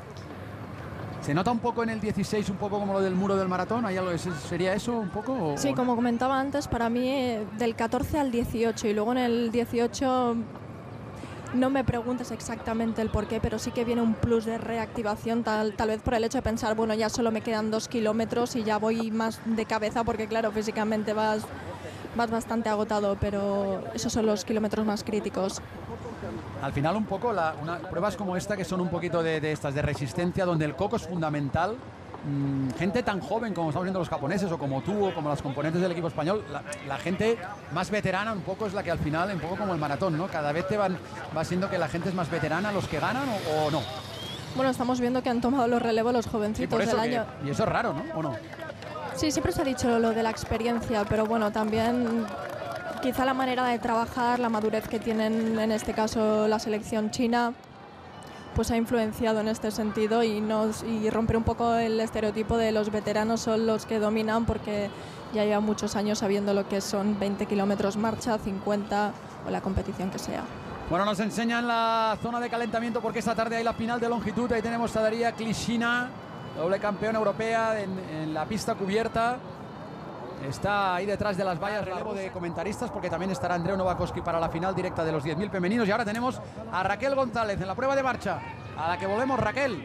¿Se nota un poco en el dieciséis, un poco como lo del muro del maratón? ¿Hay algo, ¿Sería eso un poco? O, sí, o... como comentaba antes, para mí del catorce al dieciocho, y luego en el dieciocho... No me preguntes exactamente el por qué, pero sí que viene un plus de reactivación, tal, tal vez por el hecho de pensar, bueno, ya solo me quedan dos kilómetros y ya voy más de cabeza, porque claro, físicamente vas, vas bastante agotado, pero esos son los kilómetros más críticos. Al final un poco, la, una, pruebas como esta que son un poquito de, de estas de resistencia, donde el coco es fundamental. Mm, gente tan joven como estamos viendo los japoneses o como tú o como las componentes del equipo español, la, la gente más veterana un poco es la que al final, un poco como el maratón, ¿no? Cada vez te van, va siendo que la gente es más veterana los que ganan o, o no. Bueno, estamos viendo que han tomado los relevos los jovencitos sí, del que, año. Y eso es raro, ¿no? ¿O no? Sí, siempre se ha dicho lo de la experiencia, pero bueno, también quizá la manera de trabajar, la madurez que tienen en este caso la selección china, pues ha influenciado en este sentido y, nos, y romper un poco el estereotipo de los veteranos son los que dominan, porque ya lleva muchos años sabiendo lo que son veinte kilómetros marcha, cincuenta o la competición que sea. Bueno, nos enseñan la zona de calentamiento porque esta tarde hay la final de longitud. Ahí tenemos a Daria Klishina, doble campeona europea en, en la pista cubierta. Está ahí detrás de las vallas, relevo de comentaristas, porque también estará Andreu Novakoski para la final directa de los diez mil femeninos. Y ahora tenemos a Raquel González en la prueba de marcha, a la que volvemos, Raquel.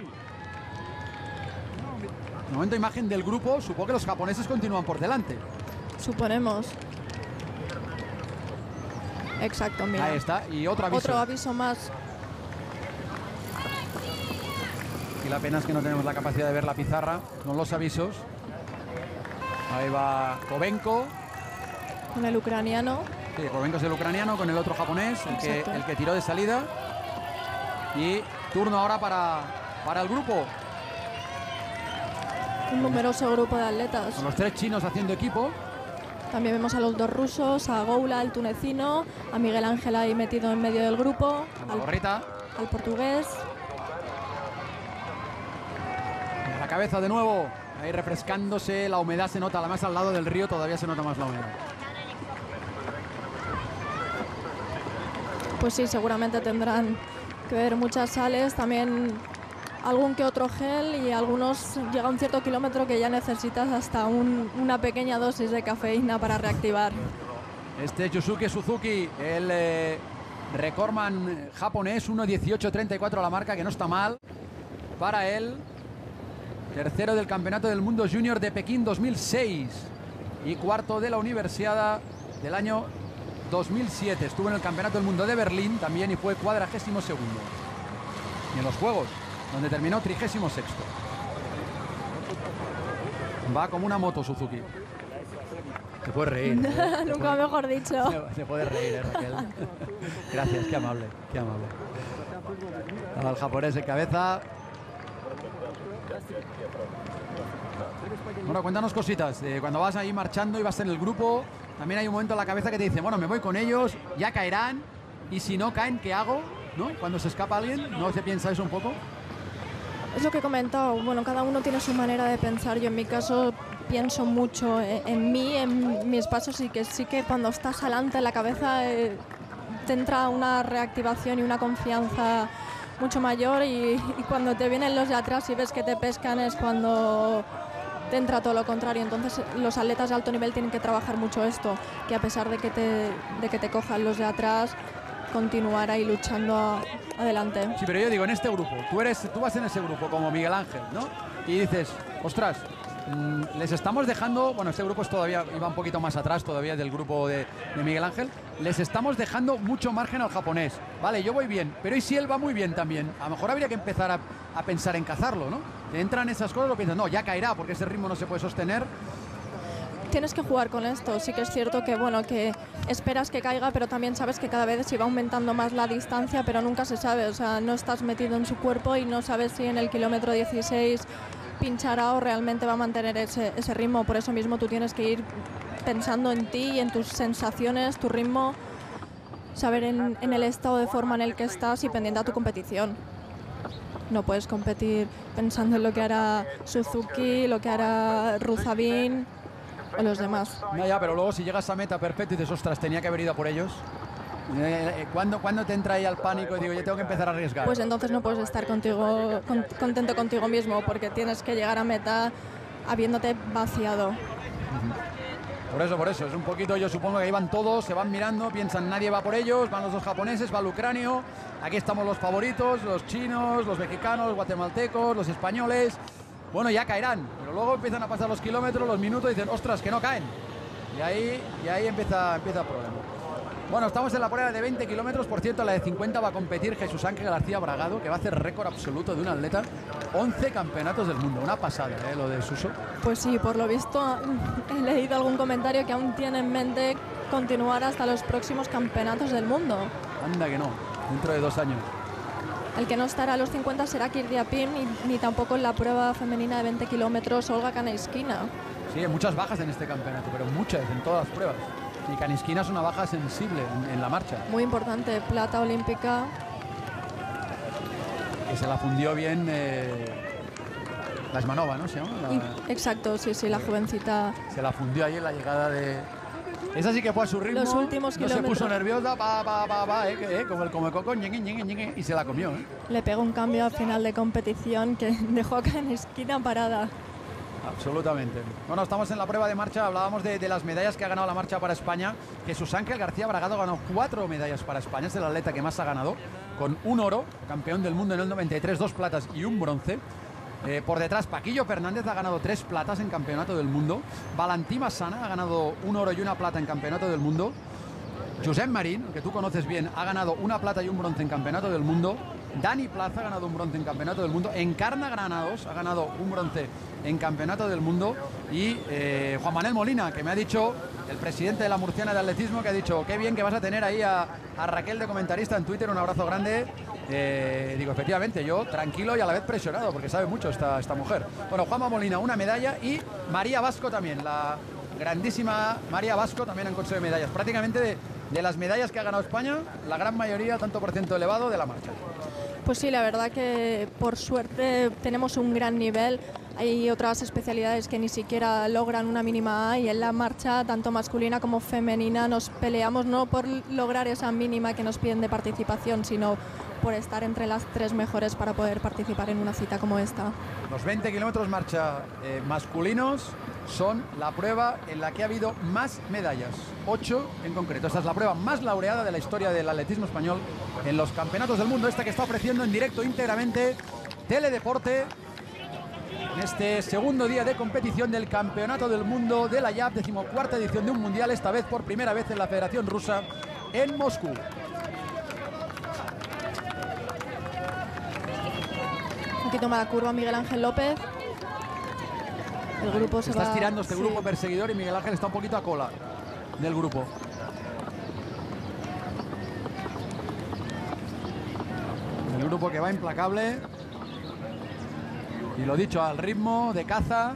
De momento, imagen del grupo. Supongo que los japoneses continúan por delante. Suponemos. Exacto, mira. Ahí está, y otro aviso. Otro aviso más. Y la pena es que no tenemos la capacidad de ver la pizarra con los avisos. Ahí va Kovenko. Con el ucraniano. Sí, Kovenko es el ucraniano con el otro japonés, el que, el que tiró de salida. Y turno ahora para, para el grupo. Un numeroso grupo de atletas. Con los tres chinos haciendo equipo. También vemos a los dos rusos, a Goula, el tunecino, a Miguel Ángel ahí metido en medio del grupo. A la gorrita. Al, al portugués. A la cabeza de nuevo. Ahí refrescándose, la humedad se nota, además al lado del río todavía se nota más la humedad. Pues sí, seguramente tendrán que ver muchas sales, también algún que otro gel, y algunos llega a un cierto kilómetro que ya necesitas hasta un, una pequeña dosis de cafeína para reactivar. Este Yusuke Suzuki, el eh, recordman japonés, uno dieciocho treinta y cuatro la marca, que no está mal para él. Tercero del Campeonato del Mundo Junior de Pekín dos mil seis y cuarto de la Universiada del año dos mil siete. Estuvo en el Campeonato del Mundo de Berlín también y fue cuadragésimo segundo. Y en los Juegos, donde terminó trigésimo sexto. Va como una moto Suzuki. Te puedes reír. ¿eh? Nunca puede, mejor dicho. Se puede reír, ¿eh, Raquel? Gracias, qué amable, qué amable. Al japonés de cabeza. Bueno, cuéntanos cositas. Eh, cuando vas ahí marchando y vas en el grupo, también hay un momento en la cabeza que te dice, bueno, me voy con ellos, ya caerán, y si no caen, ¿qué hago? ¿No? Cuando se escapa alguien, ¿no se piensa eso un poco? Es lo que he comentado, bueno, cada uno tiene su manera de pensar. Yo en mi caso pienso mucho en, en mí, en mis pasos, y que sí que cuando estás adelante la cabeza eh, te entra una reactivación y una confianza mucho mayor, y, y cuando te vienen los de atrás y ves que te pescan es cuando te entra todo lo contrario. Entonces los atletas de alto nivel tienen que trabajar mucho esto, que a pesar de que te, de que te cojan los de atrás, continuar ahí luchando a, adelante. Sí, pero yo digo, en este grupo, tú, eres, tú vas en ese grupo como Miguel Ángel, ¿no? Y dices, ostras, mmm, les estamos dejando, bueno, este grupo es todavía, iba un poquito más atrás todavía del grupo de, de Miguel Ángel, les estamos dejando mucho margen al japonés. Vale, yo voy bien, pero ¿y si él va muy bien también? A lo mejor habría que empezar a, a pensar en cazarlo, ¿no? Te entran esas cosas, lo piensas, no, ya caerá porque ese ritmo no se puede sostener. Tienes que jugar con esto. Sí que es cierto que, bueno, que esperas que caiga, pero también sabes que cada vez se va aumentando más la distancia, pero nunca se sabe. O sea, no estás metido en su cuerpo y no sabes si en el kilómetro dieciséis pinchará o realmente va a mantener ese, ese ritmo. Por eso mismo tú tienes que ir pensando en ti y en tus sensaciones, tu ritmo, saber en, en el estado de forma en el que estás y pendiente a tu competición. No puedes competir pensando en lo que hará Suzuki, lo que hará Ruzabin o los demás. No, ya, pero luego si llegas a meta perfecto y dices, ostras, tenía que haber ido a por ellos. ¿Cuándo, ¿Cuándo te entra ahí al pánico y digo, yo tengo que empezar a arriesgar? Pues entonces no puedes estar contigo, con, contento contigo mismo, porque tienes que llegar a meta habiéndote vaciado. Por eso, por eso, es un poquito, yo supongo que ahí van todos, se van mirando, piensan, nadie va por ellos, van los dos japoneses, va el ucranio, aquí estamos los favoritos, los chinos, los mexicanos, los guatemaltecos, los españoles. Bueno, ya caerán, pero luego empiezan a pasar los kilómetros, los minutos y dicen, ostras, que no caen. Y ahí, y ahí empieza, empieza el problema. Bueno, estamos en la prueba de veinte kilómetros, por cierto, la de cincuenta va a competir Jesús Ángel García Bragado, que va a hacer récord absoluto de un atleta, once campeonatos del mundo, una pasada, ¿eh? Lo de Suso. Pues sí, por lo visto he leído algún comentario que aún tiene en mente continuar hasta los próximos campeonatos del mundo. Anda que no, dentro de dos años. El que no estará a los cincuenta será Kirdiapin, ni, ni tampoco en la prueba femenina de veinte kilómetros Olga Kanaiskina. Sí, hay muchas bajas en este campeonato, pero muchas, en todas las pruebas. Y Kanaiskina es una baja sensible en, en la marcha. Muy importante, plata olímpica. Que se la fundió bien eh, la Esmanova, ¿no? ¿Se llama? La, y, exacto, sí, sí, la jovencita. Se la fundió ahí en la llegada de... Esa sí que fue a su ritmo. Los últimos no kilómetros. Se puso nerviosa, va, va, va, va, eh, eh, como el come coco, ñegue, ñegue, ñegue, y se la comió. Eh. Le pegó un cambio al final de competición que dejó a Kanaiskina parada. Absolutamente. Bueno, estamos en la prueba de marcha, hablábamos de, de las medallas que ha ganado la marcha para España. Jesús Ángel García Bragado ganó cuatro medallas para España, es el atleta que más ha ganado, con un oro, campeón del mundo en el noventa y tres, dos platas y un bronce. Eh, por detrás, Paquillo Fernández ha ganado tres platas en campeonato del mundo. Valentí Massana ha ganado un oro y una plata en campeonato del mundo. Josep Marín, que tú conoces bien, ha ganado una plata y un bronce en campeonato del mundo. Dani Plaza ha ganado un bronce en campeonato del mundo. Encarna Granados ha ganado un bronce en campeonato del mundo. Y eh, Juan Manuel Molina, que me ha dicho, el presidente de la Murciana de Atletismo, que ha dicho, qué bien que vas a tener ahí a, a Raquel de comentarista en Twitter, un abrazo grande. Eh, digo, efectivamente, yo tranquilo y a la vez presionado, porque sabe mucho esta, esta mujer. Bueno, Juanma Molina, una medalla, y María Vasco también, la grandísima María Vasco también han conseguido medallas. Prácticamente de, de las medallas que ha ganado España, la gran mayoría, tanto por ciento elevado, de la marcha. Pues sí, la verdad que por suerte tenemos un gran nivel. Hay otras especialidades que ni siquiera logran una mínima A, y en la marcha, tanto masculina como femenina, nos peleamos no por lograr esa mínima que nos piden de participación, sino por estar entre las tres mejores para poder participar en una cita como esta. Los veinte kilómetros marcha eh, masculinos son la prueba en la que ha habido más medallas, ocho en concreto. Esta es la prueba más laureada de la historia del atletismo español en los campeonatos del mundo, esta que está ofreciendo en directo íntegramente Teledeporte en este segundo día de competición del Campeonato del Mundo de la I A F, decimocuarta edición de un mundial, esta vez por primera vez en la Federación Rusa en Moscú. Aquí toma la curva Miguel Ángel López. El grupo se, se está va... estirando este sí. grupo perseguidor, y Miguel Ángel está un poquito a cola del grupo. El grupo que va implacable. Y lo dicho, al ritmo de caza.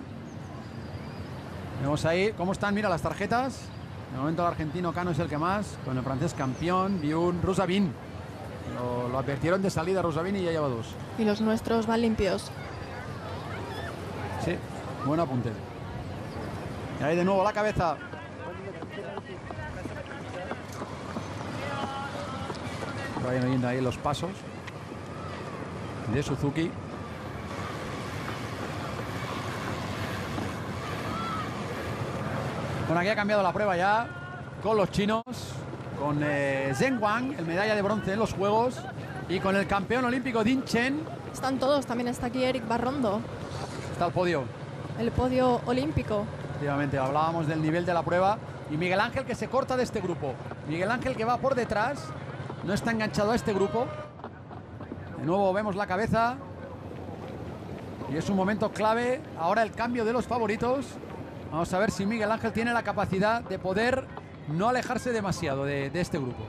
Vemos ahí cómo están, mira las tarjetas. De momento el argentino Cano es el que más, con el francés campeón, Biun, Ruzabin. Lo, lo advirtieron de salida Ruzabin y ya lleva dos. Y los nuestros van limpios. Sí, buen apunte. Y ahí de nuevo la cabeza. Vayan oyendo ahí los pasos de Suzuki. Bueno, aquí ha cambiado la prueba ya con los chinos, con eh, Zheng Wang, el medalla de bronce en los Juegos, y con el campeón olímpico Ding Chen. Están todos, también está aquí Eric Barrondo. Está el podio. El podio olímpico. Efectivamente, hablábamos del nivel de la prueba. Y Miguel Ángel, que se corta de este grupo. Miguel Ángel, que va por detrás, no está enganchado a este grupo. De nuevo vemos la cabeza. Y es un momento clave. Ahora el cambio de los favoritos. Vamos a ver si Miguel Ángel tiene la capacidad de poder no alejarse demasiado de, de este grupo.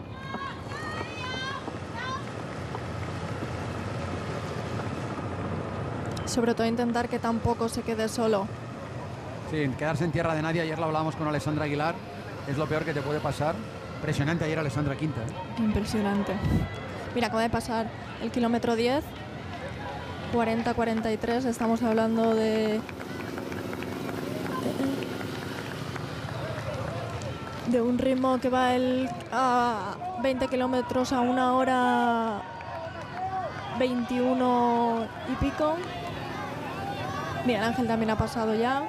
Sobre todo intentar que tampoco se quede solo. Sí, quedarse en tierra de nadie. Ayer lo hablábamos con Alessandra Aguilar. Es lo peor que te puede pasar. Impresionante ayer Alessandra Quinta, ¿eh? Impresionante. Mira, acaba de pasar el kilómetro diez. cuarenta cuarenta y tres. Estamos hablando de... de un ritmo que va el, a veinte kilómetros a una hora veintiuno y pico. Miguel Ángel también ha pasado ya.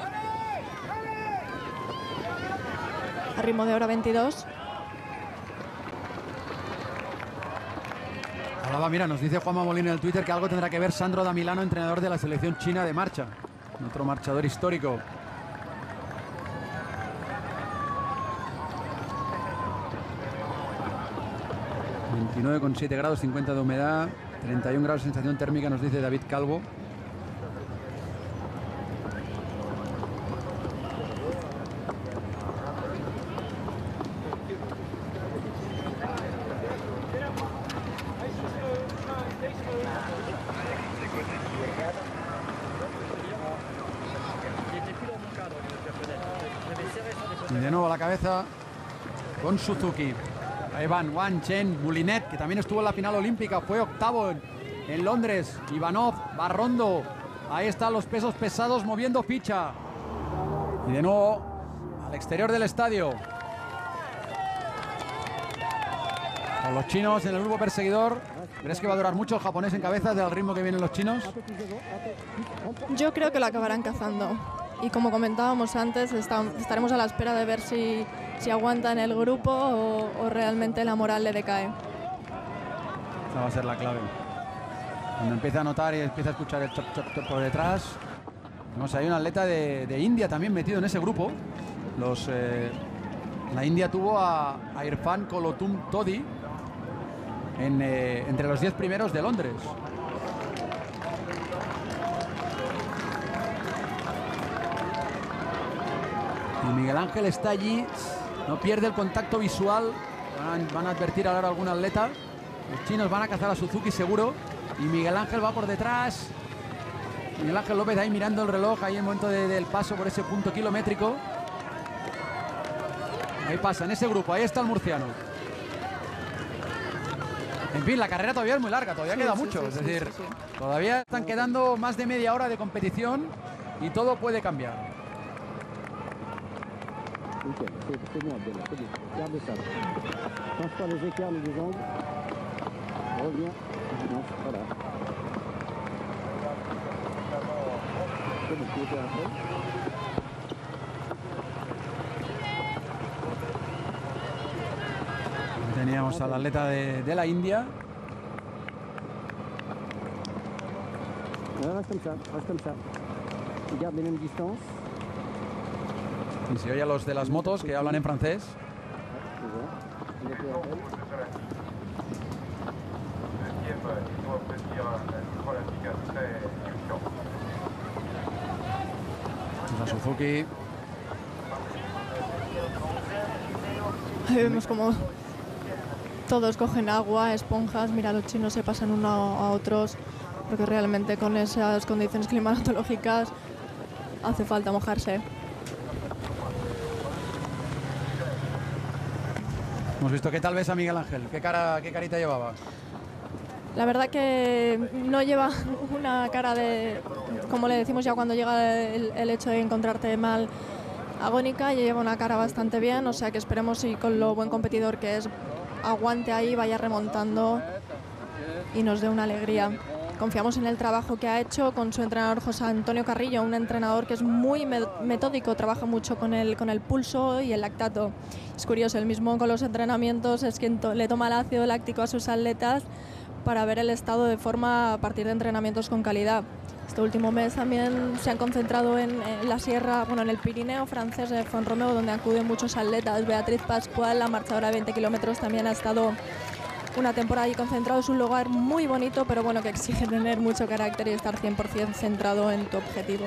A ritmo de hora veintidós. Hablaba, mira, nos dice Juanma Molina en el Twitter que algo tendrá que ver Sandro da Milano, entrenador de la selección china de marcha. Otro marchador histórico. veintinueve coma siete grados, cincuenta de humedad, treinta y un grados de sensación térmica, nos dice David Calvo. Y de nuevo la cabeza con Suzuki. Ahí van Wang, Chen, Moulinet, que también estuvo en la final olímpica, fue octavo en, en Londres. Ivanov, Barrondo. Ahí están los pesos pesados moviendo ficha. Y de nuevo al exterior del estadio. Con los chinos en el grupo perseguidor. ¿Crees que va a durar mucho el japonés en cabeza del ritmo que vienen los chinos? Yo creo que lo acabarán cazando. Y como comentábamos antes, está, estaremos a la espera de ver si, si aguanta en el grupo o, o realmente la moral le decae. Esa va a ser la clave. Cuando empieza a notar y empieza a escuchar el chop chop chop por detrás. Vemos ahí un atleta de, de India también metido en ese grupo. Los, eh, la India tuvo a, a Irfan Kolotum Todi en, eh, entre los diez primeros de Londres. Y Miguel Ángel está allí, no pierde el contacto visual. Van a, van a advertir ahora a algún atleta. Los chinos van a cazar a Suzuki seguro. Y Miguel Ángel va por detrás. Miguel Ángel López ahí mirando el reloj, ahí en el momento de, del paso por ese punto kilométrico. Ahí pasa, en ese grupo, ahí está el murciano. En fin, la carrera todavía es muy larga, todavía sí, queda sí, mucho. Sí, es sí, decir, sí, sí. todavía están quedando más de media hora de competición y todo puede cambiar. Teníamos al atleta de, de la India. Y se oye a los de las motos que hablan en francés. La Suzuki. Ahí vemos como todos cogen agua, esponjas. Mira, los chinos se pasan uno a otros porque realmente con esas condiciones climatológicas hace falta mojarse. Hemos visto, ¿qué tal ves a Miguel Ángel? ¿Qué cara, qué carita llevaba? La verdad que no lleva una cara de como le decimos ya cuando llega el, el hecho de encontrarte mal, agónica, y lleva una cara bastante bien, o sea que esperemos y con lo buen competidor que es, aguante ahí, vaya remontando y nos dé una alegría. Confiamos en el trabajo que ha hecho con su entrenador José Antonio Carrillo, un entrenador que es muy metódico, trabaja mucho con el, con el pulso y el lactato. Es curioso, el mismo con los entrenamientos es quien to le toma el ácido láctico a sus atletas para ver el estado de forma a partir de entrenamientos con calidad. Este último mes también se han concentrado en, en la sierra, bueno, en el Pirineo francés de Font-Romeu, donde acuden muchos atletas. Beatriz Pascual, la marchadora de veinte kilómetros, también ha estado una temporada ahí concentrado. Es un lugar muy bonito, pero bueno, que exige tener mucho carácter y estar cien por cien centrado en tu objetivo.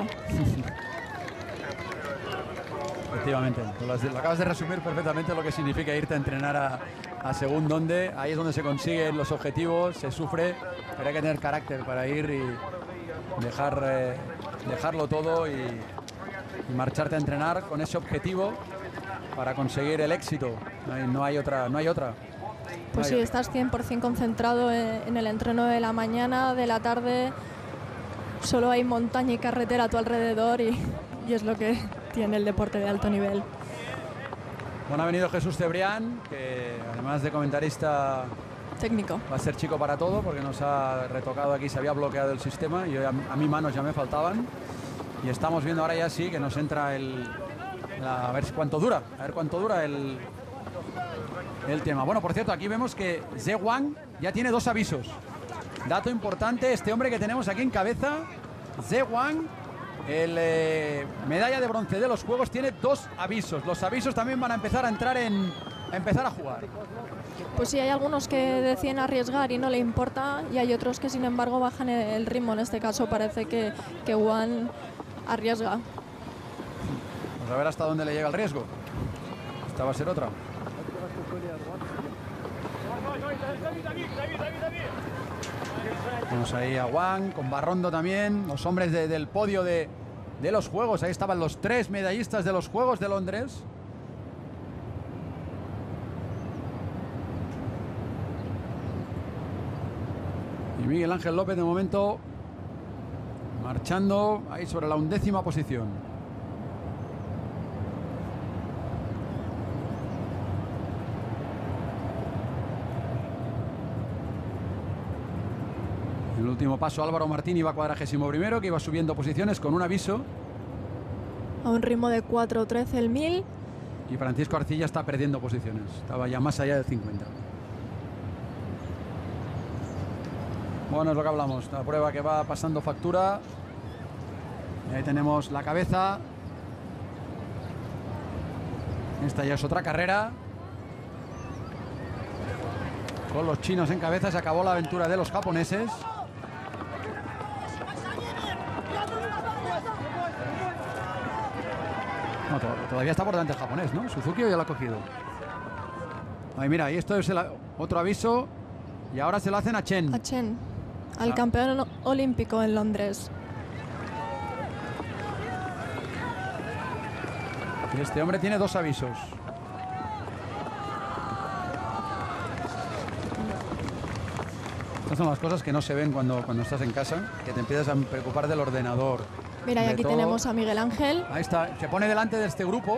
Efectivamente, lo, lo acabas de resumir perfectamente lo que significa irte a entrenar a, a según dónde. Ahí es donde se consiguen los objetivos, se sufre, pero hay que tener carácter para ir y dejar, eh, dejarlo todo y, y marcharte a entrenar con ese objetivo para conseguir el éxito. No hay, no hay otra, no hay otra. Pues sí, estás cien por cien concentrado en el entreno de la mañana, de la tarde. Solo hay montaña y carretera a tu alrededor y, y es lo que tiene el deporte de alto nivel. Bueno, ha venido Jesús Cebrián, que además de comentarista técnico, va a ser chico para todo, porque nos ha retocado aquí, se había bloqueado el sistema y a, a mí manos ya me faltaban. Y estamos viendo ahora ya sí que nos entra el... La, a ver cuánto dura, a ver cuánto dura el... el tema. Bueno, por cierto, aquí vemos que Zhe Wang ya tiene dos avisos. Dato importante, este hombre que tenemos aquí en cabeza, Zhe Wang, el eh, medalla de bronce de los Juegos, tiene dos avisos. Los avisos también van a empezar a entrar en... a empezar a jugar. Pues sí, hay algunos que deciden arriesgar y no le importa, y hay otros que sin embargo bajan el ritmo. En este caso parece que, que Wang arriesga. Vamos a ver hasta dónde le llega el riesgo. Esta va a ser otra. Vamos ahí a Wang, con Barrondo también, los hombres de, del podio de, de los Juegos. Ahí estaban los tres medallistas de los Juegos de Londres. Y Miguel Ángel López de momento marchando ahí sobre la undécima posición. El último paso, Álvaro Martín iba cuadragésimo primero, que iba subiendo posiciones con un aviso. A un ritmo de cuatro trece el mil. Y Francisco Arcilla está perdiendo posiciones. Estaba ya más allá del cincuenta. Bueno, es lo que hablamos. La prueba que va pasando factura. Y ahí tenemos la cabeza. Esta ya es otra carrera. Con los chinos en cabeza se acabó la aventura de los japoneses. No, todavía está por delante el japonés, ¿no? Suzuki ya lo ha cogido. Ay, mira, y esto es el, otro aviso. Y ahora se lo hacen a Chen. A Chen, al ah. campeón olímpico en Londres. Y este hombre tiene dos avisos. Estas son las cosas que no se ven cuando, cuando estás en casa, que te empiezas a preocupar del ordenador. Mira, y aquí todo. Tenemos a Miguel Ángel. Ahí está, se pone delante de este grupo.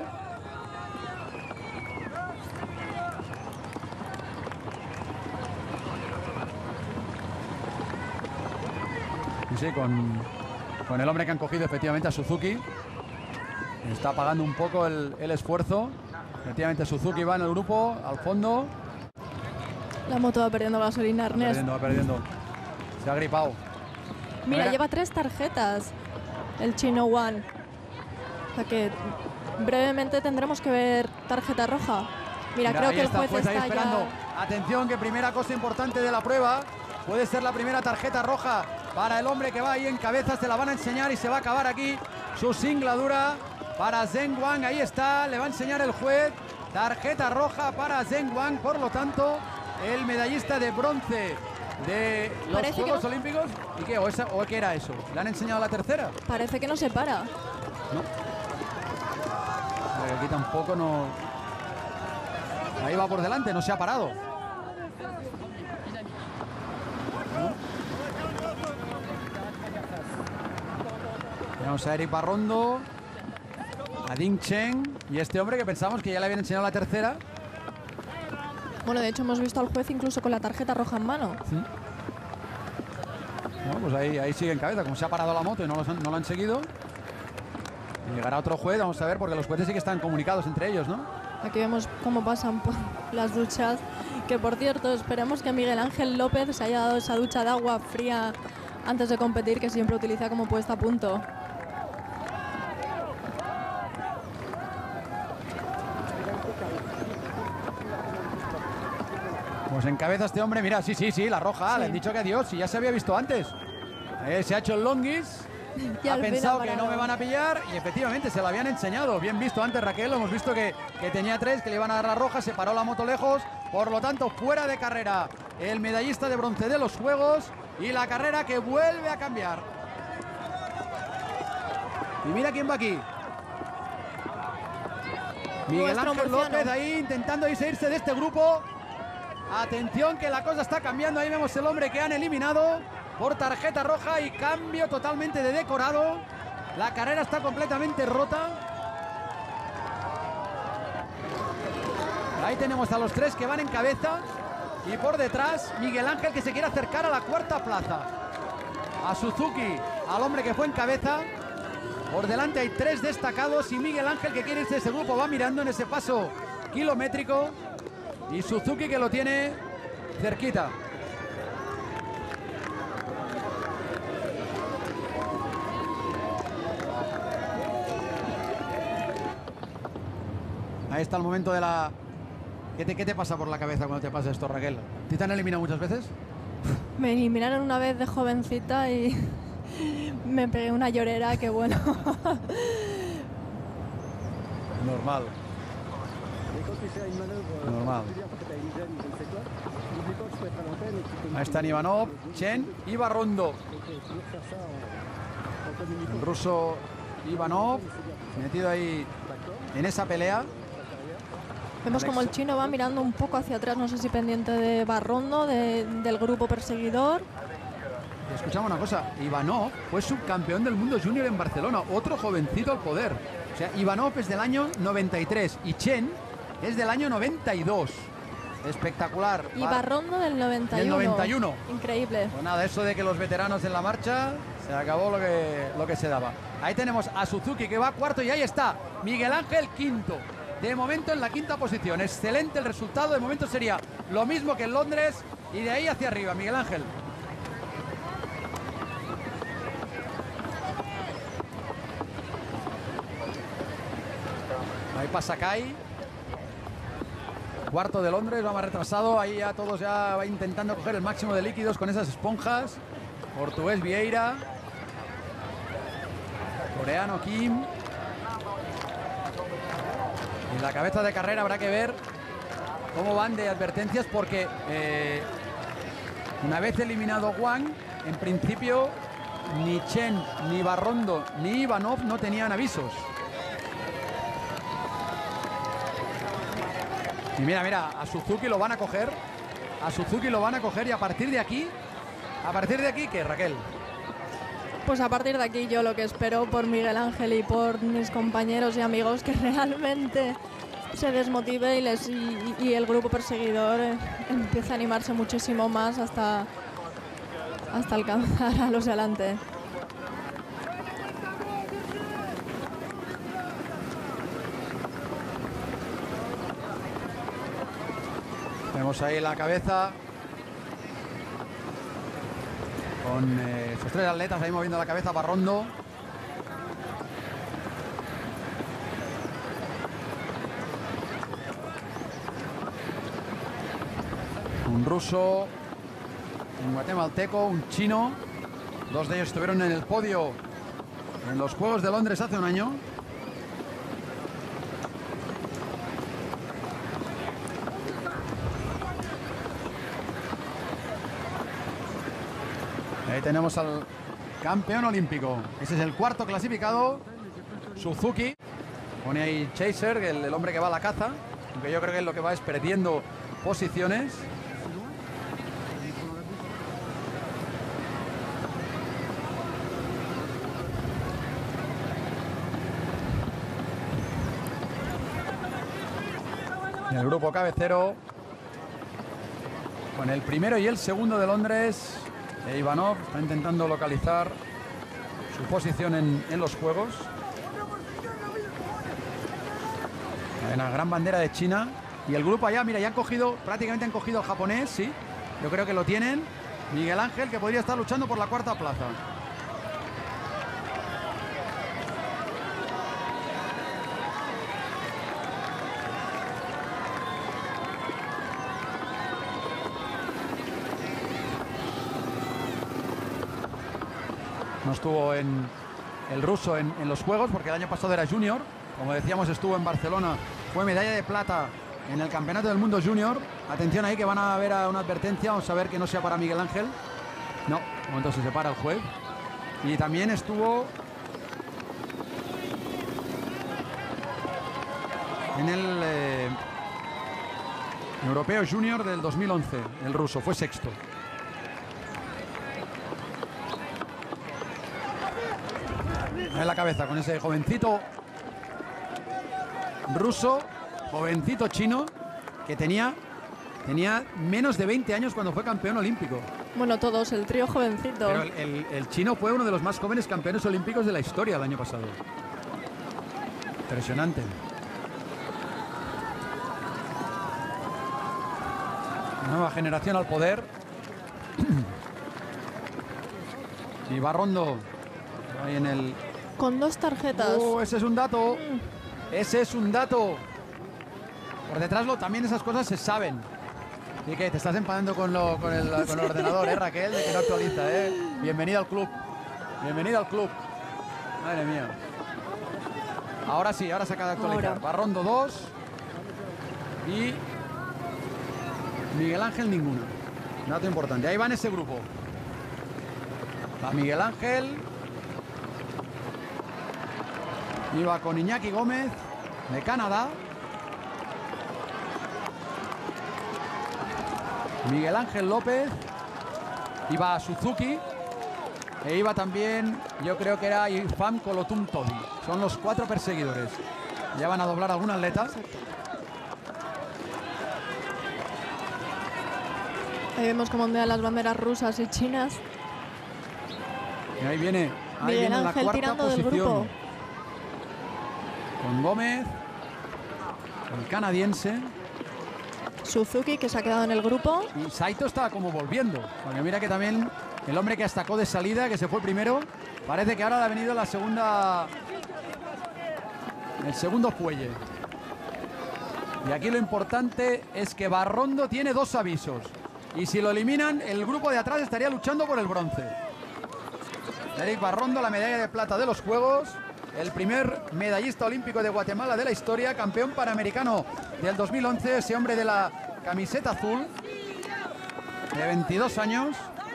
Y sí, con, con el hombre que han cogido efectivamente a Suzuki. Está pagando un poco el, el esfuerzo. Efectivamente Suzuki va en el grupo, al fondo. La moto va perdiendo gasolina, va Ernest. Perdiendo, va perdiendo. Se ha gripado. Mira, Mira, lleva tres tarjetas el chino Wang. O sea que brevemente tendremos que ver tarjeta roja. Mira, Mira, creo que el está, juez, juez está ahí esperando. Ya... Atención, que primera cosa importante de la prueba. Puede ser la primera tarjeta roja para el hombre que va ahí en cabeza. Se la van a enseñar y se va a acabar aquí su singladura para Zhen Wang. Ahí está, le va a enseñar el juez. Tarjeta roja para Zhen Wang. Por lo tanto, el medallista de bronce de los Parece Juegos no. Olímpicos. ¿Y qué? ¿O, esa, ¿O qué era eso? ¿Le han enseñado la tercera? Parece que no se para. No. Aquí tampoco no... Ahí va por delante, no se ha parado. ¿No? Tenemos a Eric Barrondo, a Ding Chen y este hombre que pensamos que ya le habían enseñado la tercera. Bueno, de hecho hemos visto al juez incluso con la tarjeta roja en mano. ¿Sí? Bueno, pues ahí, ahí sigue en cabeza, como se ha parado la moto y no, los han, no lo han seguido. Y llegará otro juez, vamos a ver, porque los jueces sí que están comunicados entre ellos, ¿no? Aquí vemos cómo pasan por las duchas, que por cierto, esperemos que Miguel Ángel López se haya dado esa ducha de agua fría antes de competir, que siempre utiliza como puesta a punto. Pues encabeza este hombre, mira, sí, sí, sí, la roja, sí. Le han dicho que adiós, si ya se había visto antes. Eh, se ha hecho el longis, ha pensado que no me van a pillar y efectivamente se lo habían enseñado. Bien visto antes Raquel, hemos visto que, que tenía tres, que le iban a dar la roja, se paró la moto lejos, por lo tanto fuera de carrera el medallista de bronce de los Juegos y la carrera que vuelve a cambiar. Y mira quién va aquí. Miguel Ángel López ahí intentando irse de este grupo. Atención que la cosa está cambiando, ahí vemos el hombre que han eliminado por tarjeta roja y cambio totalmente de decorado. La carrera está completamente rota. Ahí tenemos a los tres que van en cabeza y por detrás Miguel Ángel que se quiere acercar a la cuarta plaza. A Suzuki, al hombre que fue en cabeza. Por delante hay tres destacados y Miguel Ángel que quiere irse de ese grupo va mirando en ese paso kilométrico. Y Suzuki que lo tiene cerquita. Ahí está el momento de la... ¿Qué te, qué te pasa por la cabeza cuando te pasa esto, Raquel? ¿Te han eliminado muchas veces? Me eliminaron una vez de jovencita y me pegué una llorera que bueno. Normal. Normal. Ahí están Ivanov, Chen y Barrondo. El ruso Ivanov metido ahí en esa pelea. Vemos como el chino va mirando un poco hacia atrás, no sé si pendiente de Barrondo, de, del grupo perseguidor. Escuchamos una cosa, Ivanov fue subcampeón del mundo junior en Barcelona, otro jovencito al poder. O sea, Ivanov es del año noventa y tres y Chen es del año noventa y dos. Espectacular. Y Barrondo del noventa y uno. Del noventa y uno. Increíble. Pues nada, eso de que los veteranos en la marcha, se acabó lo que, lo que se daba. Ahí tenemos a Suzuki que va cuarto y ahí está Miguel Ángel quinto. De momento en la quinta posición. Excelente el resultado. De momento sería lo mismo que en Londres y de ahí hacia arriba, Miguel Ángel. Ahí pasa Kai. Cuarto de Londres, va más retrasado. Ahí ya todos ya va intentando coger el máximo de líquidos con esas esponjas. Portugués Vieira. Coreano Kim. En la cabeza de carrera habrá que ver cómo van de advertencias porque eh, una vez eliminado Wang, en principio ni Chen, ni Barrondo, ni Ivanov no tenían avisos. Y mira, mira, a Suzuki lo van a coger. A Suzuki lo van a coger y a partir de aquí, a partir de aquí, ¿qué, Raquel? Pues a partir de aquí yo lo que espero por Miguel Ángel y por mis compañeros y amigos que realmente se desmotive y, les, y, y el grupo perseguidor eh, empiece a animarse muchísimo más hasta, hasta alcanzar a los delante. Tenemos ahí la cabeza con eh, sus tres atletas ahí moviendo la cabeza. Barrondo. Un ruso, un guatemalteco, un chino. Dos de ellos estuvieron en el podio en los Juegos de Londres hace un año. Ahí tenemos al campeón olímpico. Ese es el cuarto clasificado, Suzuki. Pone ahí Chaser, el, el hombre que va a la caza, aunque yo creo que lo que va es perdiendo posiciones. el grupo cabecero, con el primero y el segundo de Londres. E Ivanov está intentando localizar su posición en, en los juegos. Hay una gran bandera de China. Y el grupo allá, mira, ya han cogido, prácticamente han cogido al japonés, sí. Yo creo que lo tienen. Miguel Ángel, que podría estar luchando por la cuarta plaza. No estuvo en el ruso en, en los Juegos porque el año pasado era junior. Como decíamos, estuvo en Barcelona. Fue medalla de plata en el Campeonato del Mundo Junior. Atención ahí que van a ver a una advertencia. Vamos a ver que no sea para Miguel Ángel. No, de momento se separa el juez. Y también estuvo en el eh, Europeo Junior del dos mil once. El ruso fue sexto. En la cabeza con ese jovencito ruso, jovencito chino, que tenía, tenía menos de veinte años cuando fue campeón olímpico. Bueno, todos, el trío jovencito. Pero el, el, el chino fue uno de los más jóvenes campeones olímpicos de la historia el año pasado. Impresionante. Nueva generación al poder. Y Barrondo ahí en el... Con dos tarjetas. Oh, ese es un dato. Mm. Ese es un dato. Por detrás lo, también esas cosas se saben. Y que te estás enfadando con, lo, con, el, con el ordenador, ¿eh, Raquel? De que no actualiza, ¿eh? Bienvenido al club. Bienvenido al club. Madre mía. Ahora sí, ahora se acaba de actualizar. Ahora. Barrondo dos. Y Miguel Ángel ninguno. Dato importante. Ahí va en ese grupo. Va Miguel Ángel. Iba con Iñaki Gómez de Canadá. Miguel Ángel López. Iba Suzuki. E iba también, yo creo que era Irfan Kolotum Todi. Son los cuatro perseguidores. Ya van a doblar algún atleta. Ahí vemos cómo ondean las banderas rusas y chinas. Y ahí viene, ahí Miguel viene Ángel la cuarta tirando posición. del grupo. Con Gómez, el canadiense. Suzuki, que se ha quedado en el grupo. Y Saito está como volviendo. Porque mira que también el hombre que destacó de salida, que se fue primero, parece que ahora le ha venido la segunda... El segundo fuelle. Y aquí lo importante es que Barrondo tiene dos avisos. Y si lo eliminan, el grupo de atrás estaría luchando por el bronce. Eric Barrondo, la medalla de plata de los Juegos. El primer medallista olímpico de Guatemala de la historia, campeón panamericano del dos mil once, ese hombre de la camiseta azul, de veintidós años.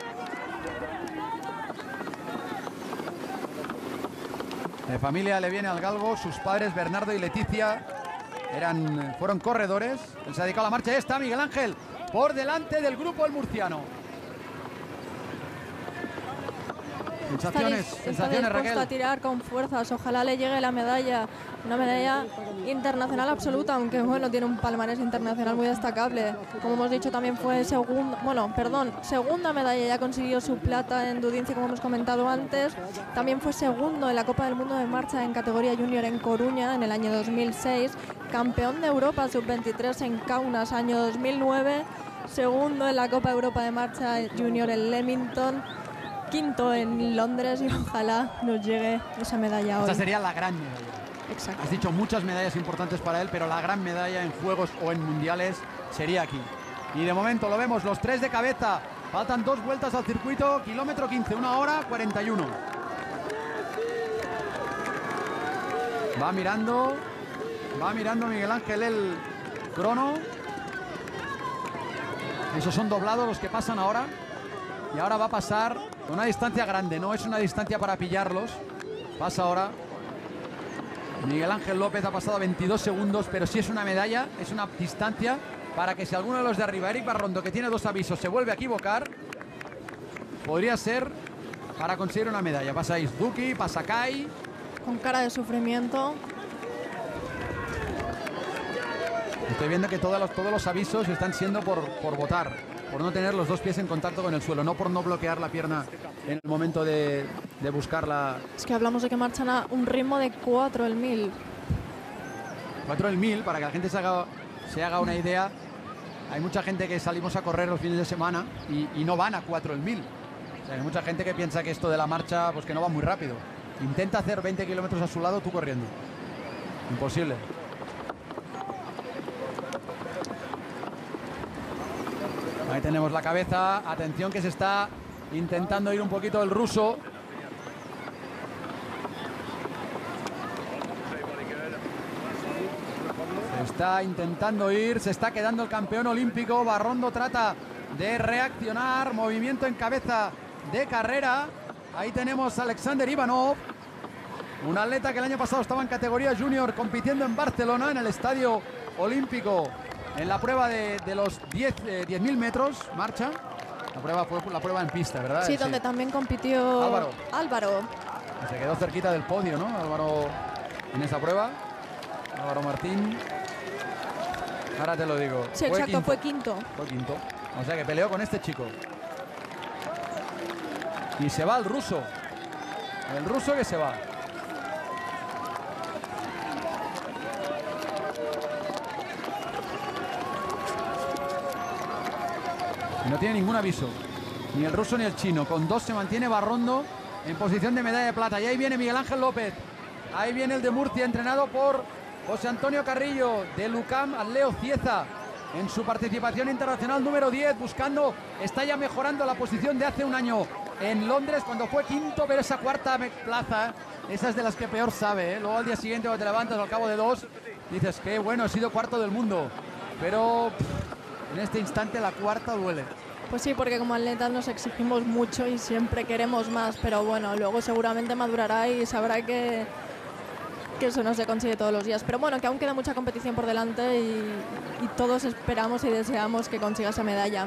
De familia le viene al galgo, sus padres Bernardo y Leticia eran, fueron corredores. Él se ha dedicado a la marcha. Ahí está Miguel Ángel, por delante del grupo el murciano. Sensaciones, está, sensaciones, está Raquel. A tirar con fuerzas, ojalá le llegue la medalla, una medalla internacional absoluta, aunque bueno, tiene un palmarés internacional muy destacable. Como hemos dicho, también fue segunda, bueno, perdón, segunda medalla, ya consiguió su plata en Dudince, como hemos comentado antes. También fue segundo en la Copa del Mundo de Marcha en categoría junior en Coruña en el año dos mil seis, campeón de Europa sub veintitrés en Kaunas año dos mil nueve, segundo en la Copa Europa de Marcha junior en Leamington, quinto en Londres, y ojalá nos llegue esa medalla hoy. Esa sería la gran medalla. Exacto. Has dicho muchas medallas importantes para él, pero la gran medalla en Juegos o en Mundiales sería aquí. Y de momento lo vemos, los tres de cabeza. Faltan dos vueltas al circuito, kilómetro quince, una hora cuarenta y uno. Va mirando, va mirando Miguel Ángel el crono. Esos son doblados los que pasan ahora. Y ahora va a pasar una distancia grande, no es una distancia para pillarlos. Pasa ahora. Miguel Ángel López ha pasado a veintidós segundos, pero sí es una medalla, es una distancia para que si alguno de los de arriba, Eric Barrondo, que tiene dos avisos, se vuelve a equivocar, podría ser para conseguir una medalla. Pasa Izuki, pasa Kai. Con cara de sufrimiento. Estoy viendo que todos los, todos los avisos están siendo por, por botar, por no tener los dos pies en contacto con el suelo, no por no bloquear la pierna en el momento de, de buscar la... Es que hablamos de que marchan a un ritmo de cuatro el mil. cuatro el mil, para que la gente se haga, se haga una idea. Hay mucha gente que salimos a correr los fines de semana y, y no van a cuatro el mil. O sea, hay mucha gente que piensa que esto de la marcha, pues que no va muy rápido. Intenta hacer veinte kilómetros a su lado tú corriendo. Imposible. Ahí tenemos la cabeza. Atención que se está intentando ir un poquito el ruso. Se está intentando ir. Se está quedando el campeón olímpico. Barrondo trata de reaccionar. Movimiento en cabeza de carrera. Ahí tenemos a Alexander Ivanov. Un atleta que el año pasado estaba en categoría junior compitiendo en Barcelona, en el Estadio Olímpico, en la prueba de, de los diez mil metros, marcha. La prueba fue la prueba en pista, ¿verdad? Sí, donde sí. también compitió Álvaro. Álvaro. Se quedó cerquita del podio, ¿no? Álvaro en esa prueba. Álvaro Martín. Ahora te lo digo. Sí, fue exacto, quinto. fue quinto. Fue quinto. O sea que peleó con este chico. Y se va el ruso. El ruso que se va. Y no tiene ningún aviso, ni el ruso ni el chino. Con dos se mantiene Barrondo en posición de medalla de plata. Y ahí viene Miguel Ángel López. Ahí viene el de Murcia, entrenado por José Antonio Carrillo, de Lucam al Leo Cieza, en su participación internacional número diez, buscando, está ya mejorando la posición de hace un año en Londres, cuando fue quinto, pero esa cuarta plaza, esa es de las que peor sabe, ¿eh? Luego al día siguiente, cuando te levantas al cabo de dos, dices que bueno, he sido cuarto del mundo, pero pff, en este instante la cuarta duele. Pues sí, porque como atletas nos exigimos mucho y siempre queremos más, pero bueno, luego seguramente madurará y sabrá que, que eso no se consigue todos los días. Pero bueno, que aún queda mucha competición por delante y, y todos esperamos y deseamos que consiga esa medalla.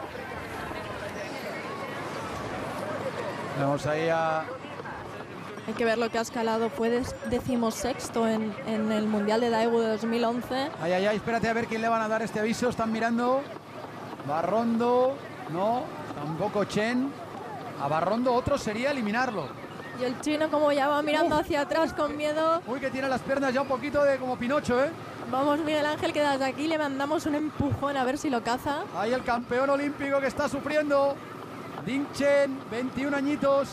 Vamos ahí a... Hay que ver lo que ha escalado, fue decimosexto en, en el Mundial de Daegu de dos mil once. Ay, ay, ay, espérate a ver quién le van a dar este aviso, están mirando. Barrondo, no, tampoco Chen. A Barrondo otro sería eliminarlo. Y el chino como ya va mirando Uf. hacia atrás con miedo. Uy, que tiene las piernas ya un poquito de como Pinocho, ¿eh? Vamos, Miguel Ángel, que desde aquí le mandamos un empujón a ver si lo caza. Ahí el campeón olímpico que está sufriendo. Ding Chen, veintiún añitos.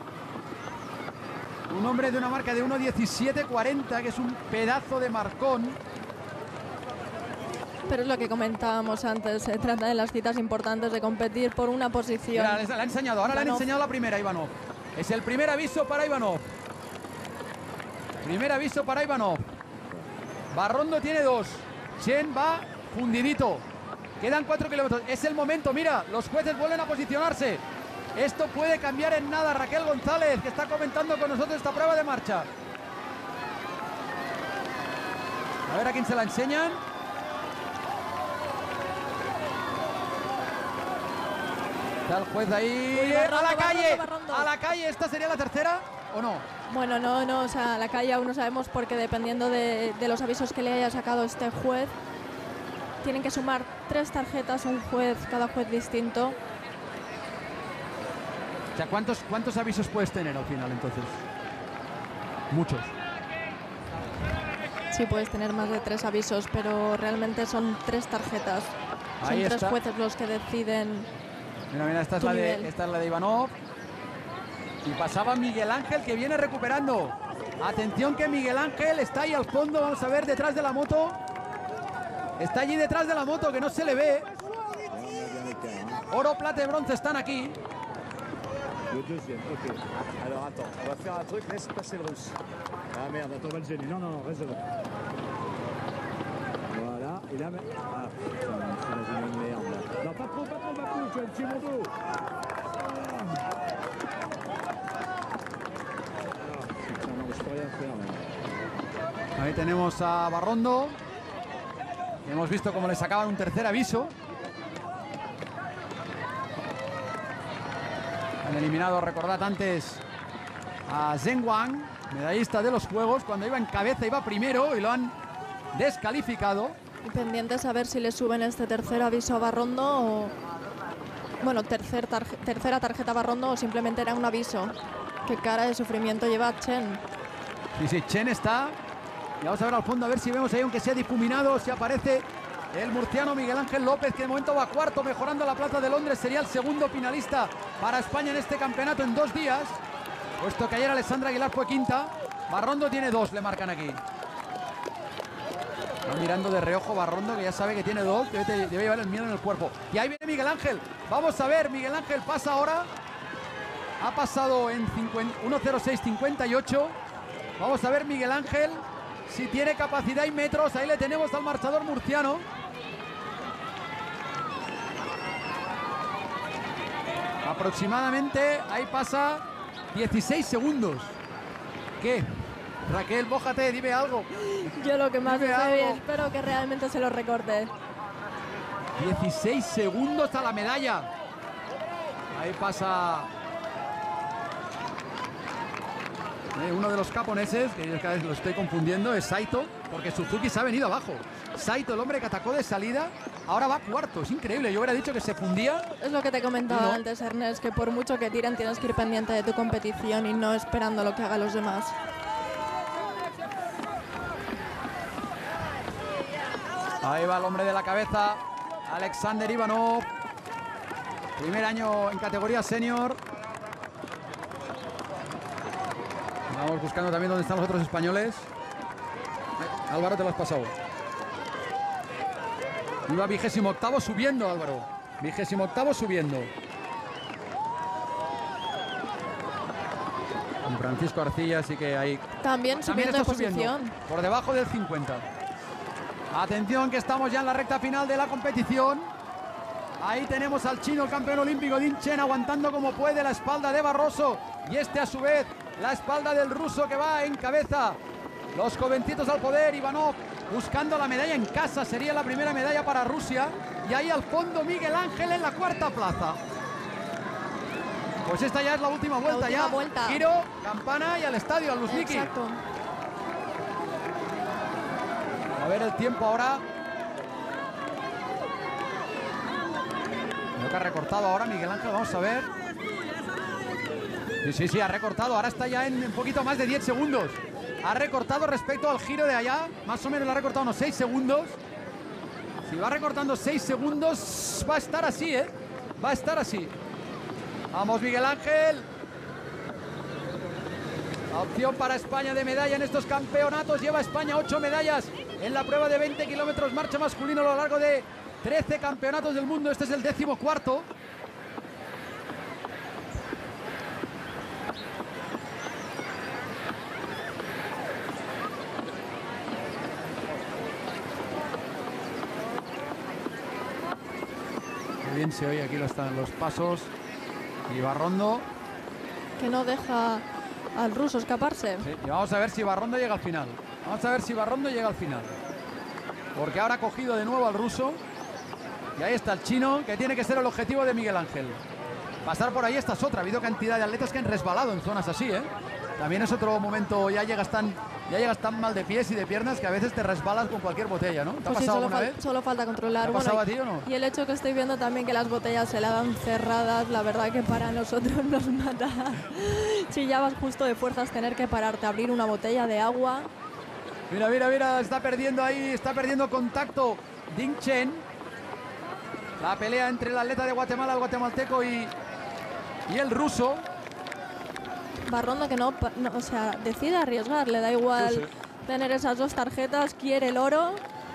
Un hombre de una marca de uno diecisiete cuarenta, que es un pedazo de marcón. Pero es lo que comentábamos antes, se trata de las citas importantes de competir por una posición. Mira, le ha enseñado, ahora Ivanov. le han enseñado la primera, Ivanov. Es el primer aviso para Ivanov. Primer aviso para Ivanov. Barrondo tiene dos. Chen va fundidito. Quedan cuatro kilómetros. Es el momento, mira, los jueces vuelven a posicionarse. Esto puede cambiar en nada. Raquel González, que está comentando con nosotros esta prueba de marcha. A ver a quién se la enseñan. Está el juez ahí. Uy, Barrondo, ¡a la calle! Barrondo, Barrondo. ¡A la calle! ¿Esta sería la tercera o no? Bueno, no, no, o sea, la calle aún no sabemos porque dependiendo de, de los avisos que le haya sacado este juez, tienen que sumar tres tarjetas, un juez, cada juez distinto. O sea, ¿cuántos, cuántos avisos puedes tener al final entonces? Muchos. Sí, puedes tener más de tres avisos, pero realmente son tres tarjetas. Son Ahí tres está. jueces los que deciden. Mira, mira, esta es, tu la de, nivel. esta es la de Ivanov. Y pasaba Miguel Ángel, que viene recuperando. Atención que Miguel Ángel está ahí al fondo, vamos a ver, detrás de la moto. Está allí detrás de la moto, que no se le ve. Oro, plata y bronce están aquí. Le deuxième, ok. Alors attends, on va faire un truc, laisse passer le russe. Ah merde, attends, on va le gêner. Non, non, non, reste là. Voilà, et là, ah putain, on a gêné une merde là. Non, pas trop, pas trop, pas trop, tu vas me tuer mon dos. Ah, putain, non, mais je peux rien faire là. Ahí tenemos a Barrondo. Hemos visto cómo le sacaban un tercer aviso. Han eliminado, recordad antes, a Zheng Wang, medallista de los Juegos, cuando iba en cabeza, iba primero y lo han descalificado. Y pendientes a ver si le suben este tercer aviso a Barrondo o... Bueno, tercer tarje, tercera tarjeta a Barrondo o simplemente era un aviso. Qué cara de sufrimiento lleva Chen. Sí, sí, Chen está. Y vamos a ver al fondo a ver si vemos ahí, aunque sea difuminado, si aparece el murciano Miguel Ángel López, que de momento va cuarto, mejorando la plaza de Londres. Sería el segundo finalista para España en este campeonato en dos días. Puesto que ayer Alessandra Aguilar fue quinta. Barrondo tiene dos, le marcan aquí. Va mirando de reojo Barrondo, que ya sabe que tiene dos, debe, debe llevar el miedo en el cuerpo. Y ahí viene Miguel Ángel. Vamos a ver, Miguel Ángel pasa ahora. Ha pasado en uno cero seis cincuenta y ocho. Vamos a ver Miguel Ángel si tiene capacidad y metros. Ahí le tenemos al marchador murciano. Aproximadamente, ahí pasa dieciséis segundos. ¿Qué? Raquel, mójate, dime algo. Yo lo que más Dime deseo y algo. espero que realmente se lo recorte. dieciséis segundos a la medalla. Ahí pasa eh, uno de los japoneses, que yo cada vez lo estoy confundiendo, es Saito, porque Suzuki se ha venido abajo. Saito, el hombre que atacó de salida, ahora va cuarto. Es increíble, yo hubiera dicho que se fundía. Es lo que te comentaba No. antes, Ernest, que por mucho que tiren tienes que ir pendiente de tu competición y no esperando lo que hagan los demás. Ahí va el hombre de la cabeza, Alexander Ivanov. Primer año en categoría senior. Vamos buscando también dónde están los otros españoles. Ay, Álvaro, te lo has pasado. Iba vigésimo octavo subiendo, Álvaro. Vigésimo octavo subiendo. Con Francisco Arcilla sí que hay. También También subiendo de está subiendo, posición. por debajo del cincuenta. Atención, que estamos ya en la recta final de la competición. Ahí tenemos al chino, el campeón olímpico Ding Chen, aguantando como puede la espalda de Barroso. Y este a su vez, la espalda del ruso que va en cabeza. Los jovencitos al poder, Ivanov buscando la medalla en casa. Sería la primera medalla para Rusia. Y ahí al fondo Miguel Ángel en la cuarta plaza. Pues esta ya es la última vuelta. última ya. vuelta. Giro, campana y al estadio, al Luzhniki. Exacto. A ver el tiempo ahora. Creo que ha recortado ahora Miguel Ángel, vamos a ver. Sí, sí, sí, ha recortado. Ahora está ya en un poquito más de diez segundos. Ha recortado respecto al giro de allá. Más o menos le ha recortado unos seis segundos. Si va recortando seis segundos, va a estar así, ¿eh? Va a estar así. Vamos, Miguel Ángel. La opción para España de medalla en estos campeonatos. Lleva España ocho medallas en la prueba de veinte kilómetros marcha masculino a lo largo de trece campeonatos del mundo. Este es el décimo cuarto. Muy bien se oye aquí los, los pasos. Y Barrondo. Que no deja al ruso escaparse. Sí, y vamos a ver si Barrondo llega al final. Vamos a ver si Barrondo llega al final. Porque ahora ha cogido de nuevo al ruso. Y ahí está el chino, que tiene que ser el objetivo de Miguel Ángel. Pasar por ahí, esta es otra. Ha habido cantidad de atletas que han resbalado en zonas así, ¿eh? También es otro momento, ya llegas tan, ya llegas tan mal de pies y de piernas que a veces te resbalas con cualquier botella, ¿no? ¿Te ha Pues sí, pasado solo, alguna fal- vez? solo falta controlar. ¿Te ha Bueno, pasado y- a ti o no? Y el hecho que estoy viendo también que las botellas se la dan cerradas, la verdad que para nosotros nos mata. Si ya vas justo de fuerzas tener que pararte a abrir una botella de agua. Mira, mira, mira, está perdiendo ahí, está perdiendo contacto Ding Chen. La pelea entre el atleta de Guatemala, el guatemalteco y, y el ruso. Barrondo que no, pa- no, o sea, decide arriesgar, le da igual Sí, sí. tener esas dos tarjetas, quiere el oro.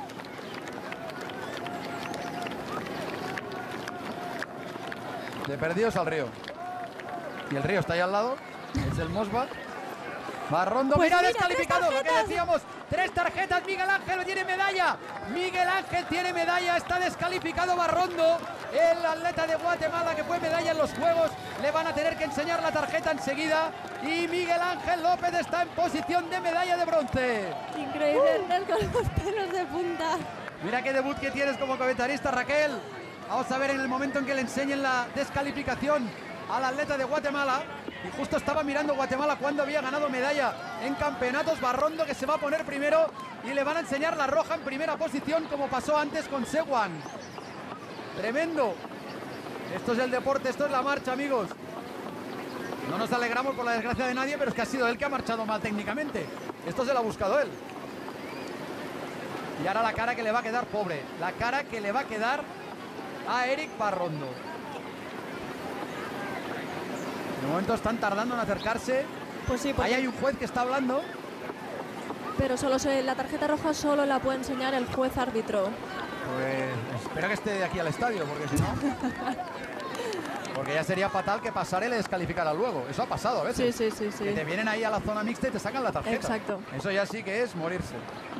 De perdidos al río. Y el río está ahí al lado. Es el Mosba. Barrondo, Pues mira, mira, descalificado. tres Lo que tarjetas. decíamos, tres tarjetas. Miguel Ángel tiene medalla. Miguel Ángel tiene medalla. Está descalificado Barrondo. El atleta de Guatemala que fue medalla en los Juegos. Le van a tener que enseñar la tarjeta enseguida. Y Miguel Ángel López está en posición de medalla de bronce. Increíble, Ernest, con los pelos de punta. Mira qué debut que tienes como comentarista, Raquel. Vamos a ver en el momento en que le enseñen la descalificación al atleta de Guatemala. Y justo estaba mirando Guatemala cuando había ganado medalla en campeonatos. Barrondo, que se va a poner primero y le van a enseñar la roja en primera posición, como pasó antes con Seguan. Tremendo. Esto es el deporte, esto es la marcha, amigos. No nos alegramos por la desgracia de nadie, pero es que ha sido él que ha marchado mal técnicamente. Esto se lo ha buscado él. Y ahora la cara que le va a quedar, pobre, la cara que le va a quedar a Eric Barrondo. De momento están tardando en acercarse. Pues sí, porque... Ahí hay un juez que está hablando. Pero solo se, la tarjeta roja solo la puede enseñar el juez árbitro. Pues espero que esté de aquí al estadio, porque si no... Porque ya sería fatal que pasara y le descalificara luego. Eso ha pasado a veces. Sí, sí, sí, sí. Que te vienen ahí a la zona mixta y te sacan la tarjeta. Exacto. Eso ya sí que es morirse.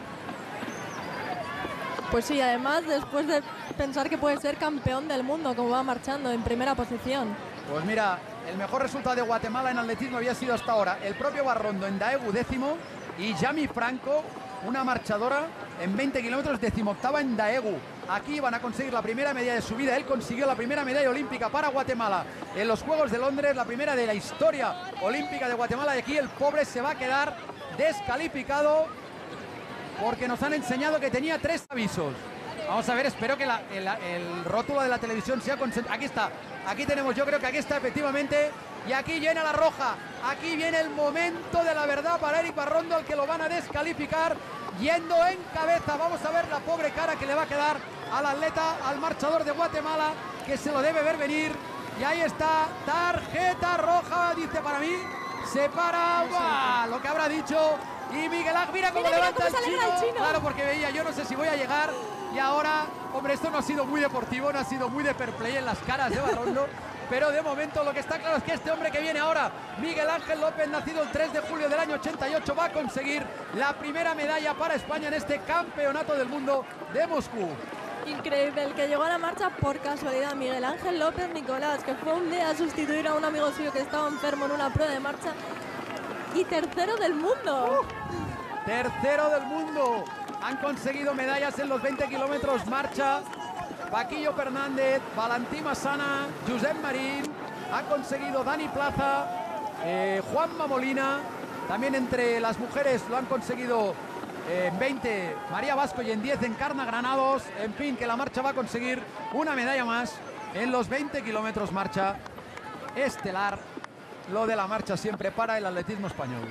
Pues sí, además, después de pensar que puede ser campeón del mundo, como va marchando en primera posición. Pues mira, el mejor resultado de Guatemala en atletismo había sido hasta ahora el propio Barrondo en Daegu décimo y Yami Franco, una marchadora en veinte kilómetros, decimoctava en Daegu. Aquí van a conseguir la primera medalla de su vida. Él consiguió la primera medalla olímpica para Guatemala en los Juegos de Londres, la primera de la historia olímpica de Guatemala. Y aquí el pobre se va a quedar descalificado porque nos han enseñado que tenía tres avisos. Vamos a ver, espero que la, el, el rótulo de la televisión sea consentido. Aquí está, aquí tenemos, yo creo que aquí está efectivamente. Y aquí llena la roja. Aquí viene el momento de la verdad para Eric Barrondo, al que lo van a descalificar yendo en cabeza. Vamos a ver la pobre cara que le va a quedar al atleta, al marchador de Guatemala, que se lo debe ver venir. Y ahí está, tarjeta roja, dice para mí. Se para, ¡buah! Lo que habrá dicho. Y Miguel Ángel, mira cómo mira, levanta mira cómo el, se alegra chino. el chino. Claro, porque veía, yo no sé si voy a llegar. Y ahora, hombre, esto no ha sido muy deportivo, no ha sido muy de fair play en las caras de Barrondo. Pero de momento lo que está claro es que este hombre que viene ahora, Miguel Ángel López, nacido el tres de julio del año ochenta y ocho, va a conseguir la primera medalla para España en este campeonato del mundo de Moscú. Increíble, el que llegó a la marcha por casualidad, Miguel Ángel López Nicolás, que fue un día a sustituir a un amigo suyo que estaba enfermo en una prueba de marcha. Y tercero del mundo. Uh, tercero del mundo. Han conseguido medallas en los veinte kilómetros marcha. Paquillo Fernández, Valentí Massana, Josep Marín, ha conseguido Dani Plaza, eh, Juanma Molina, también entre las mujeres lo han conseguido eh, en veinte María Vasco y en diez Encarna Granados. En fin, que la marcha va a conseguir una medalla más en los veinte kilómetros marcha. Estelar, lo de la marcha siempre para el atletismo español.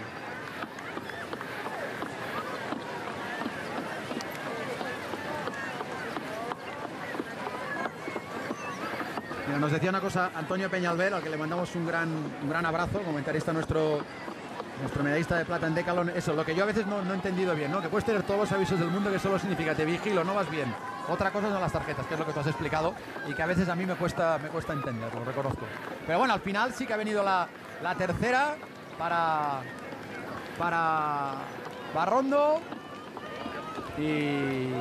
Mira, nos decía una cosa Antonio Peñalver, al que le mandamos un gran, un gran abrazo, comentarista nuestro, nuestro medallista de plata en Decathlon. Eso, lo que yo a veces no, no he entendido bien, ¿no? Que puedes tener todos los avisos del mundo, que solo significa te vigilo, no vas bien. Otra cosa son las tarjetas, que es lo que tú has explicado y que a veces a mí me cuesta, me cuesta entender, lo reconozco. Pero bueno, al final sí que ha venido la, la tercera para, para Barrondo y...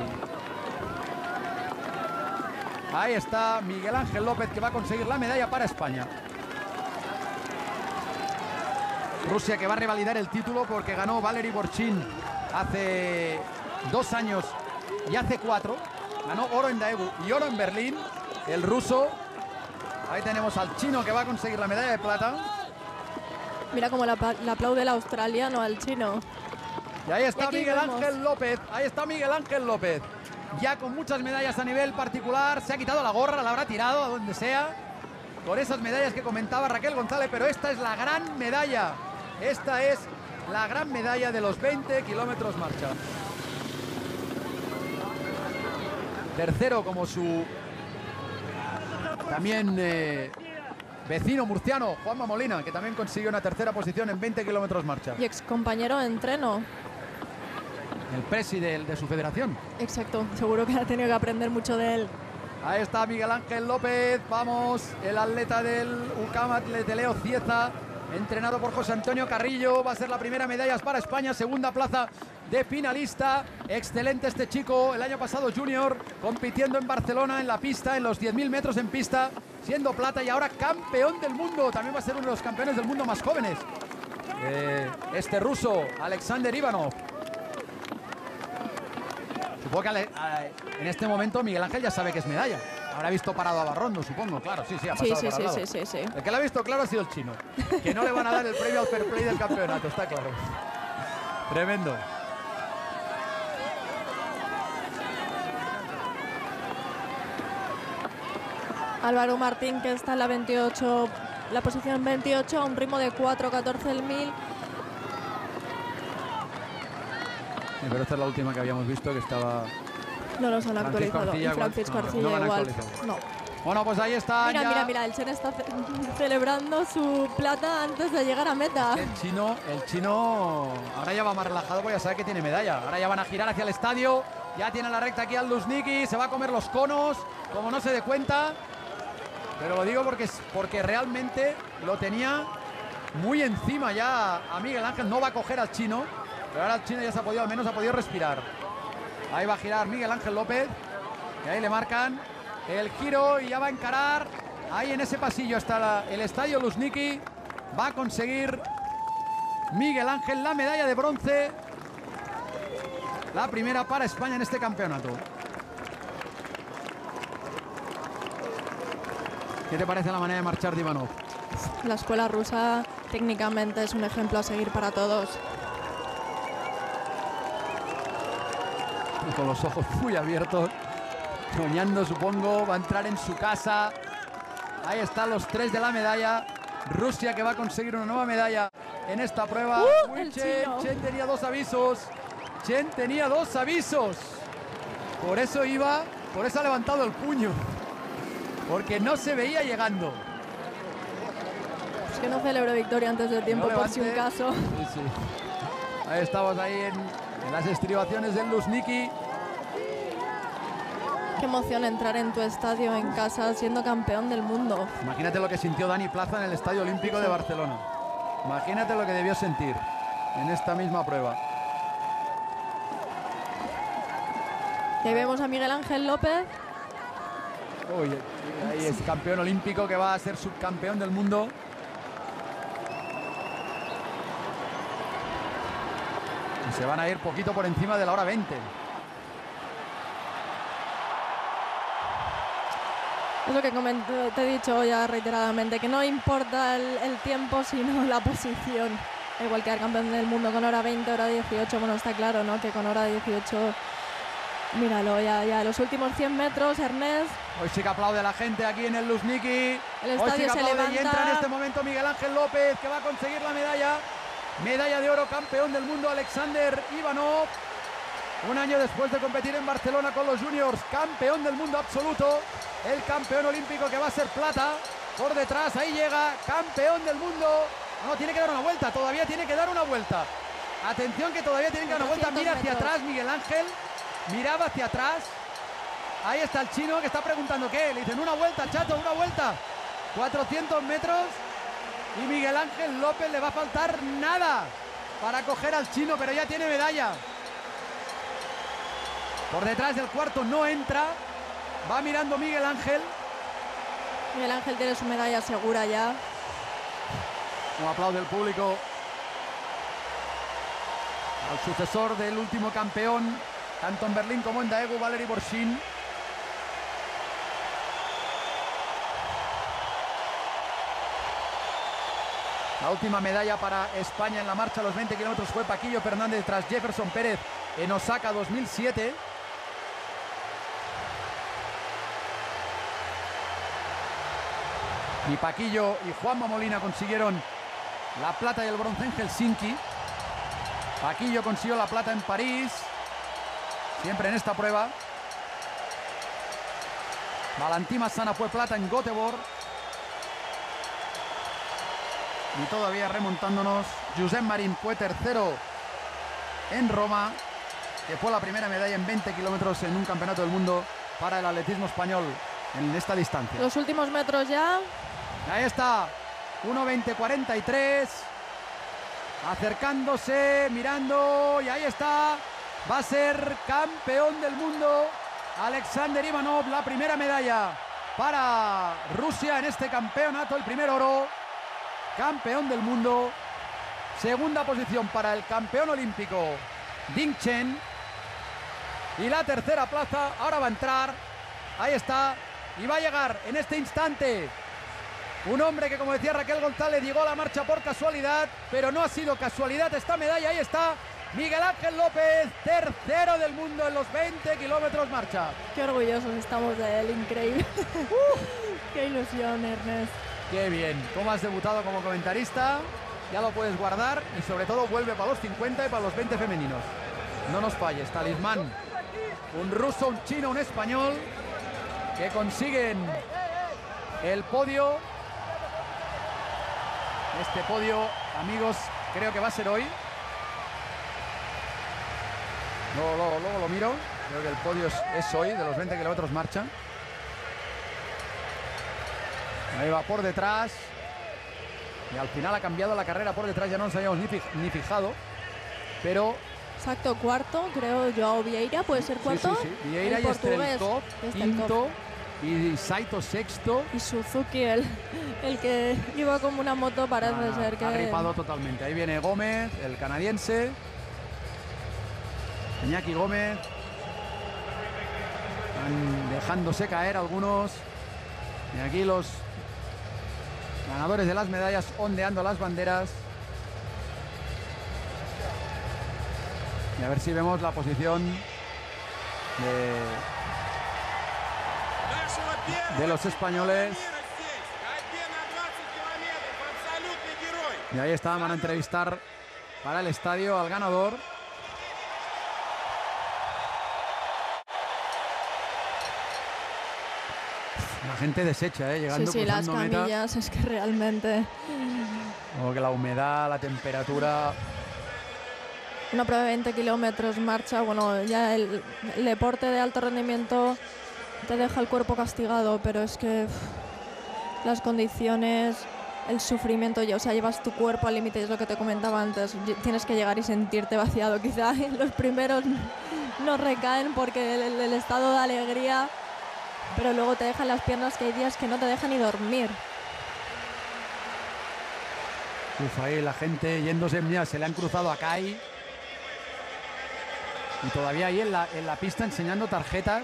Ahí está Miguel Ángel López, que va a conseguir la medalla para España. Rusia, que va a revalidar el título porque ganó Valery Borchin hace dos años y hace cuatro. Ganó oro en Daegu y oro en Berlín. El ruso. Ahí tenemos al chino, que va a conseguir la medalla de plata. Mira cómo la, la aplaude el australiano al chino. Y ahí está y Miguel vemos. Ángel López. Ahí está Miguel Ángel López. Ya con muchas medallas a nivel particular. Se ha quitado la gorra, la habrá tirado a donde sea. Con esas medallas que comentaba Raquel González. Pero esta es la gran medalla. Esta es la gran medalla de los veinte kilómetros marcha. Tercero, como su también eh, vecino murciano, Juanma Molina, que también consiguió una tercera posición en veinte kilómetros marcha. Y ex compañero de entreno. El presidente de su federación. Exacto, seguro que ha tenido que aprender mucho de él. Ahí está Miguel Ángel López, vamos, el atleta del U C A M Atlete Leo Cieza, entrenado por José Antonio Carrillo. Va a ser la primera medalla para España, segunda plaza de finalista. Excelente este chico, el año pasado junior, compitiendo en Barcelona en la pista, en los diez mil metros en pista, siendo plata, y ahora campeón del mundo. También va a ser uno de los campeones del mundo más jóvenes. Eh, este ruso, Alexander Ivanov. Supongo que ale, a, en este momento Miguel Ángel ya sabe que es medalla. Habrá visto parado a Barrondo, supongo, claro, sí, sí, ha pasado Sí, sí, por al sí, lado. sí, sí, sí. El que lo ha visto claro ha sido el chino, que no le van a dar el premio al fair play del campeonato, está claro. Tremendo. Álvaro Martín, que está en la veintiocho, la posición veintiocho, a un ritmo de cuatro catorce el mil. Sí, pero esta es la última que habíamos visto, que estaba... No los han Francisco actualizado. Arcilla Y Francisco igual- no, Arcilla no lo han igual. actualizado. No. Bueno, pues ahí está. Mira, ya. mira, mira, el Chen está ce celebrando su plata antes de llegar a meta. El chino, el chino ahora ya va más relajado porque ya sabe que tiene medalla. Ahora ya van a girar hacia el estadio. Ya tiene la recta aquí al Luzhniki. Se va a comer los conos, como no se dé cuenta. Pero lo digo porque, porque realmente lo tenía muy encima ya a Miguel Ángel. No va a coger al chino, pero ahora el chino ya se ha podido, al menos ha podido respirar. Ahí va a girar Miguel Ángel López. Y ahí le marcan el giro y ya va a encarar. Ahí en ese pasillo hasta la, el estadio Luzhniki. Va a conseguir Miguel Ángel la medalla de bronce. La primera para España en este campeonato. ¿Qué te parece la manera de marchar de Ivanov? La escuela rusa técnicamente es un ejemplo a seguir para todos. Y con los ojos muy abiertos, soñando, supongo, va a entrar en su casa. Ahí están los tres de la medalla. Rusia, que va a conseguir una nueva medalla en esta prueba. Uh, Uy, el Chen, chino. Chen tenía dos avisos. Chen tenía dos avisos. Por eso iba, por eso ha levantado el puño. Porque no se veía llegando. Es que no celebro victoria antes de tiempo, No por si un levante. caso. Sí, sí. Ahí estamos, ahí en, en las estribaciones del Luzhniki. Qué emoción entrar en tu estadio en casa siendo campeón del mundo. Imagínate lo que sintió Dani Plaza en el Estadio Olímpico de Barcelona. Imagínate lo que debió sentir en esta misma prueba. Y ahí vemos a Miguel Ángel López. Uy, ahí es campeón olímpico que va a ser subcampeón del mundo. Y se van a ir poquito por encima de la hora veinte. Es lo que comenté, te he dicho ya reiteradamente, que no importa el, el tiempo, sino la posición. Da igual que el campeón del mundo con hora veinte, hora dieciocho, bueno, está claro, ¿no? Que con hora dieciocho, míralo, ya, ya, los últimos cien metros, Ernest. Hoy sí que aplaude a la gente aquí en el Luzhniki. El Hoy sí estadio que se aplaude levanta. y entra en este momento Miguel Ángel López, que va a conseguir la medalla. Medalla de oro, campeón del mundo Alexander Ivanov. Un año después de competir en Barcelona con los juniors, campeón del mundo absoluto. El campeón olímpico que va a ser plata. Por detrás, ahí llega, campeón del mundo. No, tiene que dar una vuelta, todavía tiene que dar una vuelta. Atención que todavía tiene que dar una vuelta. Mira hacia metros. atrás Miguel Ángel. Miraba hacia atrás. Ahí está el chino que está preguntando qué. Le dicen una vuelta, chato, una vuelta. cuatrocientos metros. Y Miguel Ángel López le va a faltar nada para coger al chino, pero ya tiene medalla. Por detrás del cuarto no entra. Va mirando Miguel Ángel. Miguel Ángel tiene su medalla segura ya. Un aplauso del público al sucesor del último campeón, tanto en Berlín como en Daegu, Valery Borshin. La última medalla para España en la marcha a los veinte kilómetros fue Paquillo Fernández tras Jefferson Pérez en Osaka dos mil siete. Y Paquillo y Juanma Molina consiguieron la plata y el bronce en Helsinki. Paquillo consiguió la plata en París, siempre en esta prueba. Valentín Massana fue plata en Göteborg. Y todavía remontándonos, Josep Marín fue tercero en Roma, que fue la primera medalla en veinte kilómetros en un campeonato del mundo para el atletismo español en esta distancia. Los últimos metros ya. Ahí está, uno veinte cuarenta y tres, acercándose, mirando, y ahí está, va a ser campeón del mundo Alexander Ivanov, la primera medalla para Rusia en este campeonato, el primer oro, campeón del mundo, segunda posición para el campeón olímpico Ding Chen, y la tercera plaza, ahora va a entrar, ahí está, Y va a llegar en este instante un hombre que, como decía Raquel González, llegó a la marcha por casualidad, pero no ha sido casualidad esta medalla. Ahí está Miguel Ángel López, tercero del mundo en los veinte kilómetros marcha. Qué orgullosos estamos de él, increíble. Uh, qué ilusión, Ernest. Qué bien, cómo has debutado como comentarista, ya lo puedes guardar y sobre todo vuelve para los cincuenta y para los veinte femeninos. No nos falles, talismán. Un ruso, un chino, un español que consiguen el podio. Este podio, amigos, creo que va a ser hoy. Luego, luego, luego lo miro. Creo que el podio es, es hoy, de los veinte kilómetros marcha. Ahí va por detrás. Y al final ha cambiado la carrera por detrás. Ya no nos habíamos ni, fij, ni fijado. Pero... Exacto, cuarto, creo, Joao Vieira, puede ser cuarto. Sí, sí, sí. Vieira y Strelkov, quinto. Y Saito sexto. Y Suzuki, el, el que iba como una moto, parece ah, ser que... Ha gripado totalmente. Ahí viene Gómez, el canadiense. Iñaki Gómez. Están dejándose caer algunos. Y aquí los ganadores de las medallas ondeando las banderas. Y a ver si vemos la posición de... de los españoles. Y ahí está, van a entrevistar para el estadio al ganador. La gente deshecha, ¿eh? Llegando, sí, sí, las camillas, meta. Es que realmente... Como que la humedad, la temperatura... Una prueba de veinte kilómetros marcha, bueno, ya el, el deporte de alto rendimiento te deja el cuerpo castigado, pero es que uff, las condiciones, el sufrimiento, ya, o sea, llevas tu cuerpo al límite, es lo que te comentaba antes, tienes que llegar y sentirte vaciado. Quizá los primeros no recaen porque el, el estado de alegría, pero luego te dejan las piernas, que hay días que no te dejan ni dormir. Uf, ahí la gente yéndose, mira, se le han cruzado a Kai. Y todavía ahí en la, en la pista enseñando tarjetas.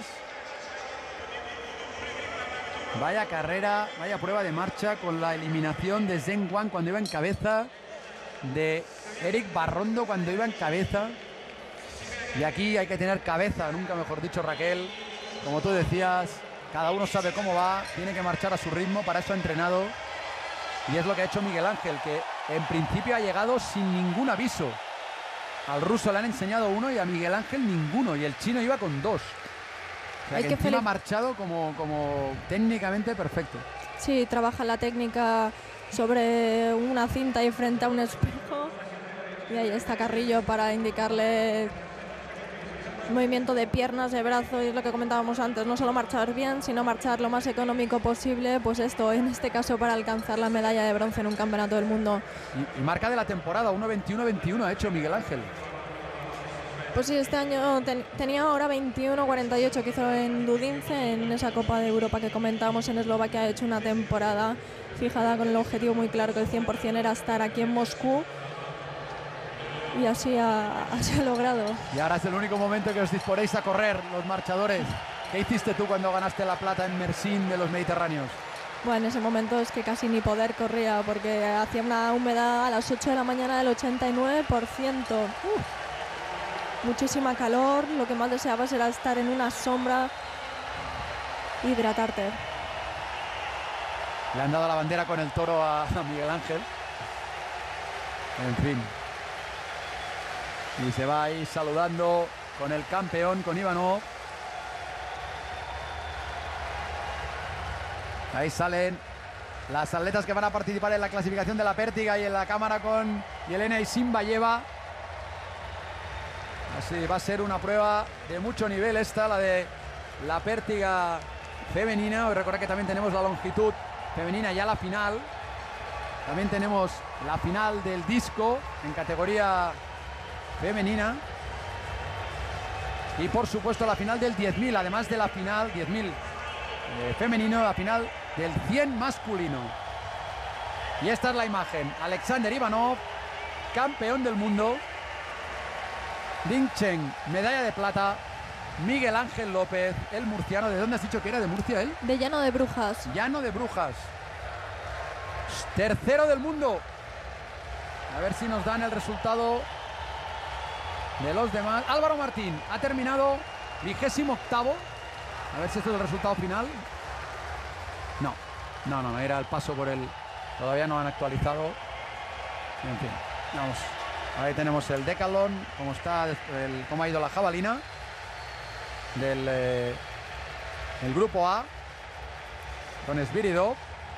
Vaya carrera, vaya prueba de marcha con la eliminación de Zheng Guan cuando iba en cabeza, de Eric Barrondo cuando iba en cabeza. Y aquí hay que tener cabeza, nunca mejor dicho, Raquel. Como tú decías, cada uno sabe cómo va, tiene que marchar a su ritmo, para eso ha entrenado. Y es lo que ha hecho Miguel Ángel, que en principio ha llegado sin ningún aviso. Al ruso le han enseñado uno y a Miguel Ángel ninguno. Y el chino iba con dos. O sea, que, que encima ha marchado como, como técnicamente perfecto. Sí, trabaja la técnica sobre una cinta y frente a un espejo. Y ahí está Carrillo para indicarle movimiento de piernas, de brazos, y es lo que comentábamos antes, no solo marchar bien, sino marchar lo más económico posible, pues esto, en este caso para alcanzar la medalla de bronce en un campeonato del mundo. Y, y marca de la temporada, uno veintiuno veintiuno ha hecho Miguel Ángel. Pues sí, este año ten, tenía ahora veintiuno cuarenta y ocho que hizo en Dudince, en esa Copa de Europa que comentábamos en Eslovaquia. Ha hecho una temporada fijada con el objetivo muy claro, que el cien por cien era estar aquí en Moscú. Y así ha, así ha logrado. Y ahora es el único momento que os disponéis a correr, los marchadores. ¿Qué hiciste tú cuando ganaste la plata en Mersin de los Mediterráneos? Bueno, en ese momento es que casi ni poder corría, porque hacía una humedad a las ocho de la mañana del ochenta y nueve por ciento. Uh, muchísima calor, lo que más deseabas era estar en una sombra, hidratarte. Le han dado la bandera con el toro a, a Miguel Ángel. En fin. Y se va ahí saludando con el campeón, con Ivanov. Ahí salen las atletas que van a participar en la clasificación de la pértiga, y en la cámara con Yelena Isinbayeva. Así va a ser una prueba de mucho nivel esta, la de la pértiga femenina. Hoy recordad que también tenemos la longitud femenina, ya la final. También tenemos la final del disco en categoría femenina, y por supuesto la final del diez mil, además de la final diez mil eh, femenino, la final del cien masculino. Y esta es la imagen: Alexander Ivanov, campeón del mundo; Ding Chen, medalla de plata; Miguel Ángel López, el murciano. ¿De dónde has dicho que era? ¿De Murcia él? De Llano de Brujas. Llano de Brujas. Tercero del mundo. A ver si nos dan el resultado de los demás. Álvaro Martín ha terminado vigésimo octavo. A ver si esto es el resultado final. No, no, no, no, era el paso por el... Todavía no han actualizado. En fin, vamos. Ahí tenemos el decalón, cómo está, el, cómo ha ido la jabalina del eh, el grupo A con Sviridov.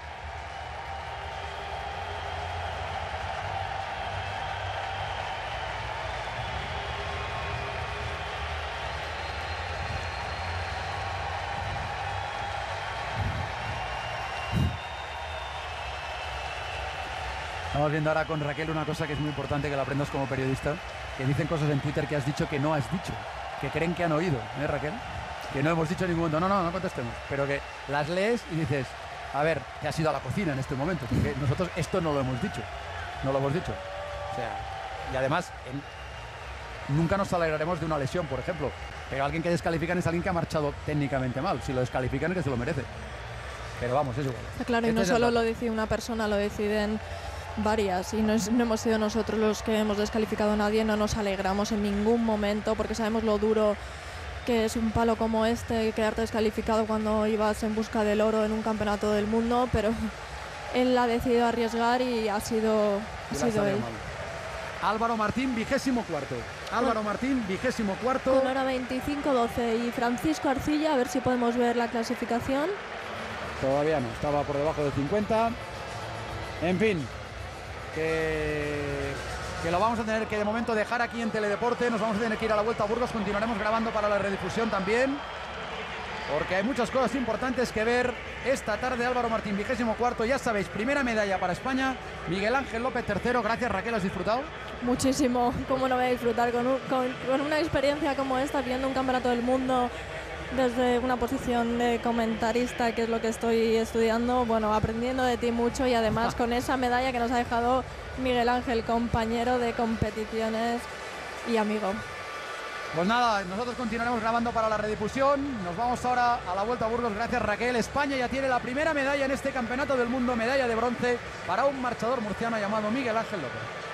Estamos viendo ahora con Raquel una cosa que es muy importante que la aprendas como periodista, que dicen cosas en Twitter que has dicho que no has dicho, que creen que han oído, ¿eh, Raquel? Que no hemos dicho en ningún momento, no, no, no contestemos, pero que las lees y dices, a ver, que has ido a la cocina en este momento, porque nosotros esto no lo hemos dicho, no lo hemos dicho. O sea, y además, en, nunca nos alegraremos de una lesión, por ejemplo, pero alguien que descalifican es alguien que ha marchado técnicamente mal, si lo descalifican es que se lo merece. Pero vamos, es igual. Está claro, y Este no es el solo dato. lo decide una persona, lo deciden varias, y no, es- no hemos sido nosotros los que hemos descalificado a nadie. No nos alegramos en ningún momento porque sabemos lo duro que es un palo como este, quedarte descalificado cuando ibas en busca del oro en un campeonato del mundo, pero él ha decidido arriesgar y ha sido, ha Y la sido salió él. mal. Álvaro Martín, vigésimo cuarto. Álvaro Martín, vigésimo cuarto. Con hora veinticinco doce y Francisco Arcilla, a ver si podemos ver la clasificación. Todavía no, estaba por debajo de cincuenta. En fin, que, que lo vamos a tener que de momento dejar aquí en Teledeporte. Nos vamos a tener que ir a la Vuelta a Burgos. Continuaremos grabando para la redifusión también, porque hay muchas cosas importantes que ver esta tarde. Álvaro Martín, vigésimo cuarto. Ya sabéis, primera medalla para España. Miguel Ángel López, tercero. Gracias, Raquel, ¿has disfrutado? Muchísimo, cómo no voy a disfrutar con, un- con, con una experiencia como esta, viendo un campeonato del mundo desde una posición de comentarista, que es lo que estoy estudiando, bueno, aprendiendo de ti mucho, y además con esa medalla que nos ha dejado Miguel Ángel, compañero de competiciones y amigo. Pues nada, nosotros continuaremos grabando para la redifusión. Nos vamos ahora a la Vuelta a Burgos. Gracias, Raquel. España ya tiene la primera medalla en este campeonato del mundo, medalla de bronce para un marchador murciano llamado Miguel Ángel López.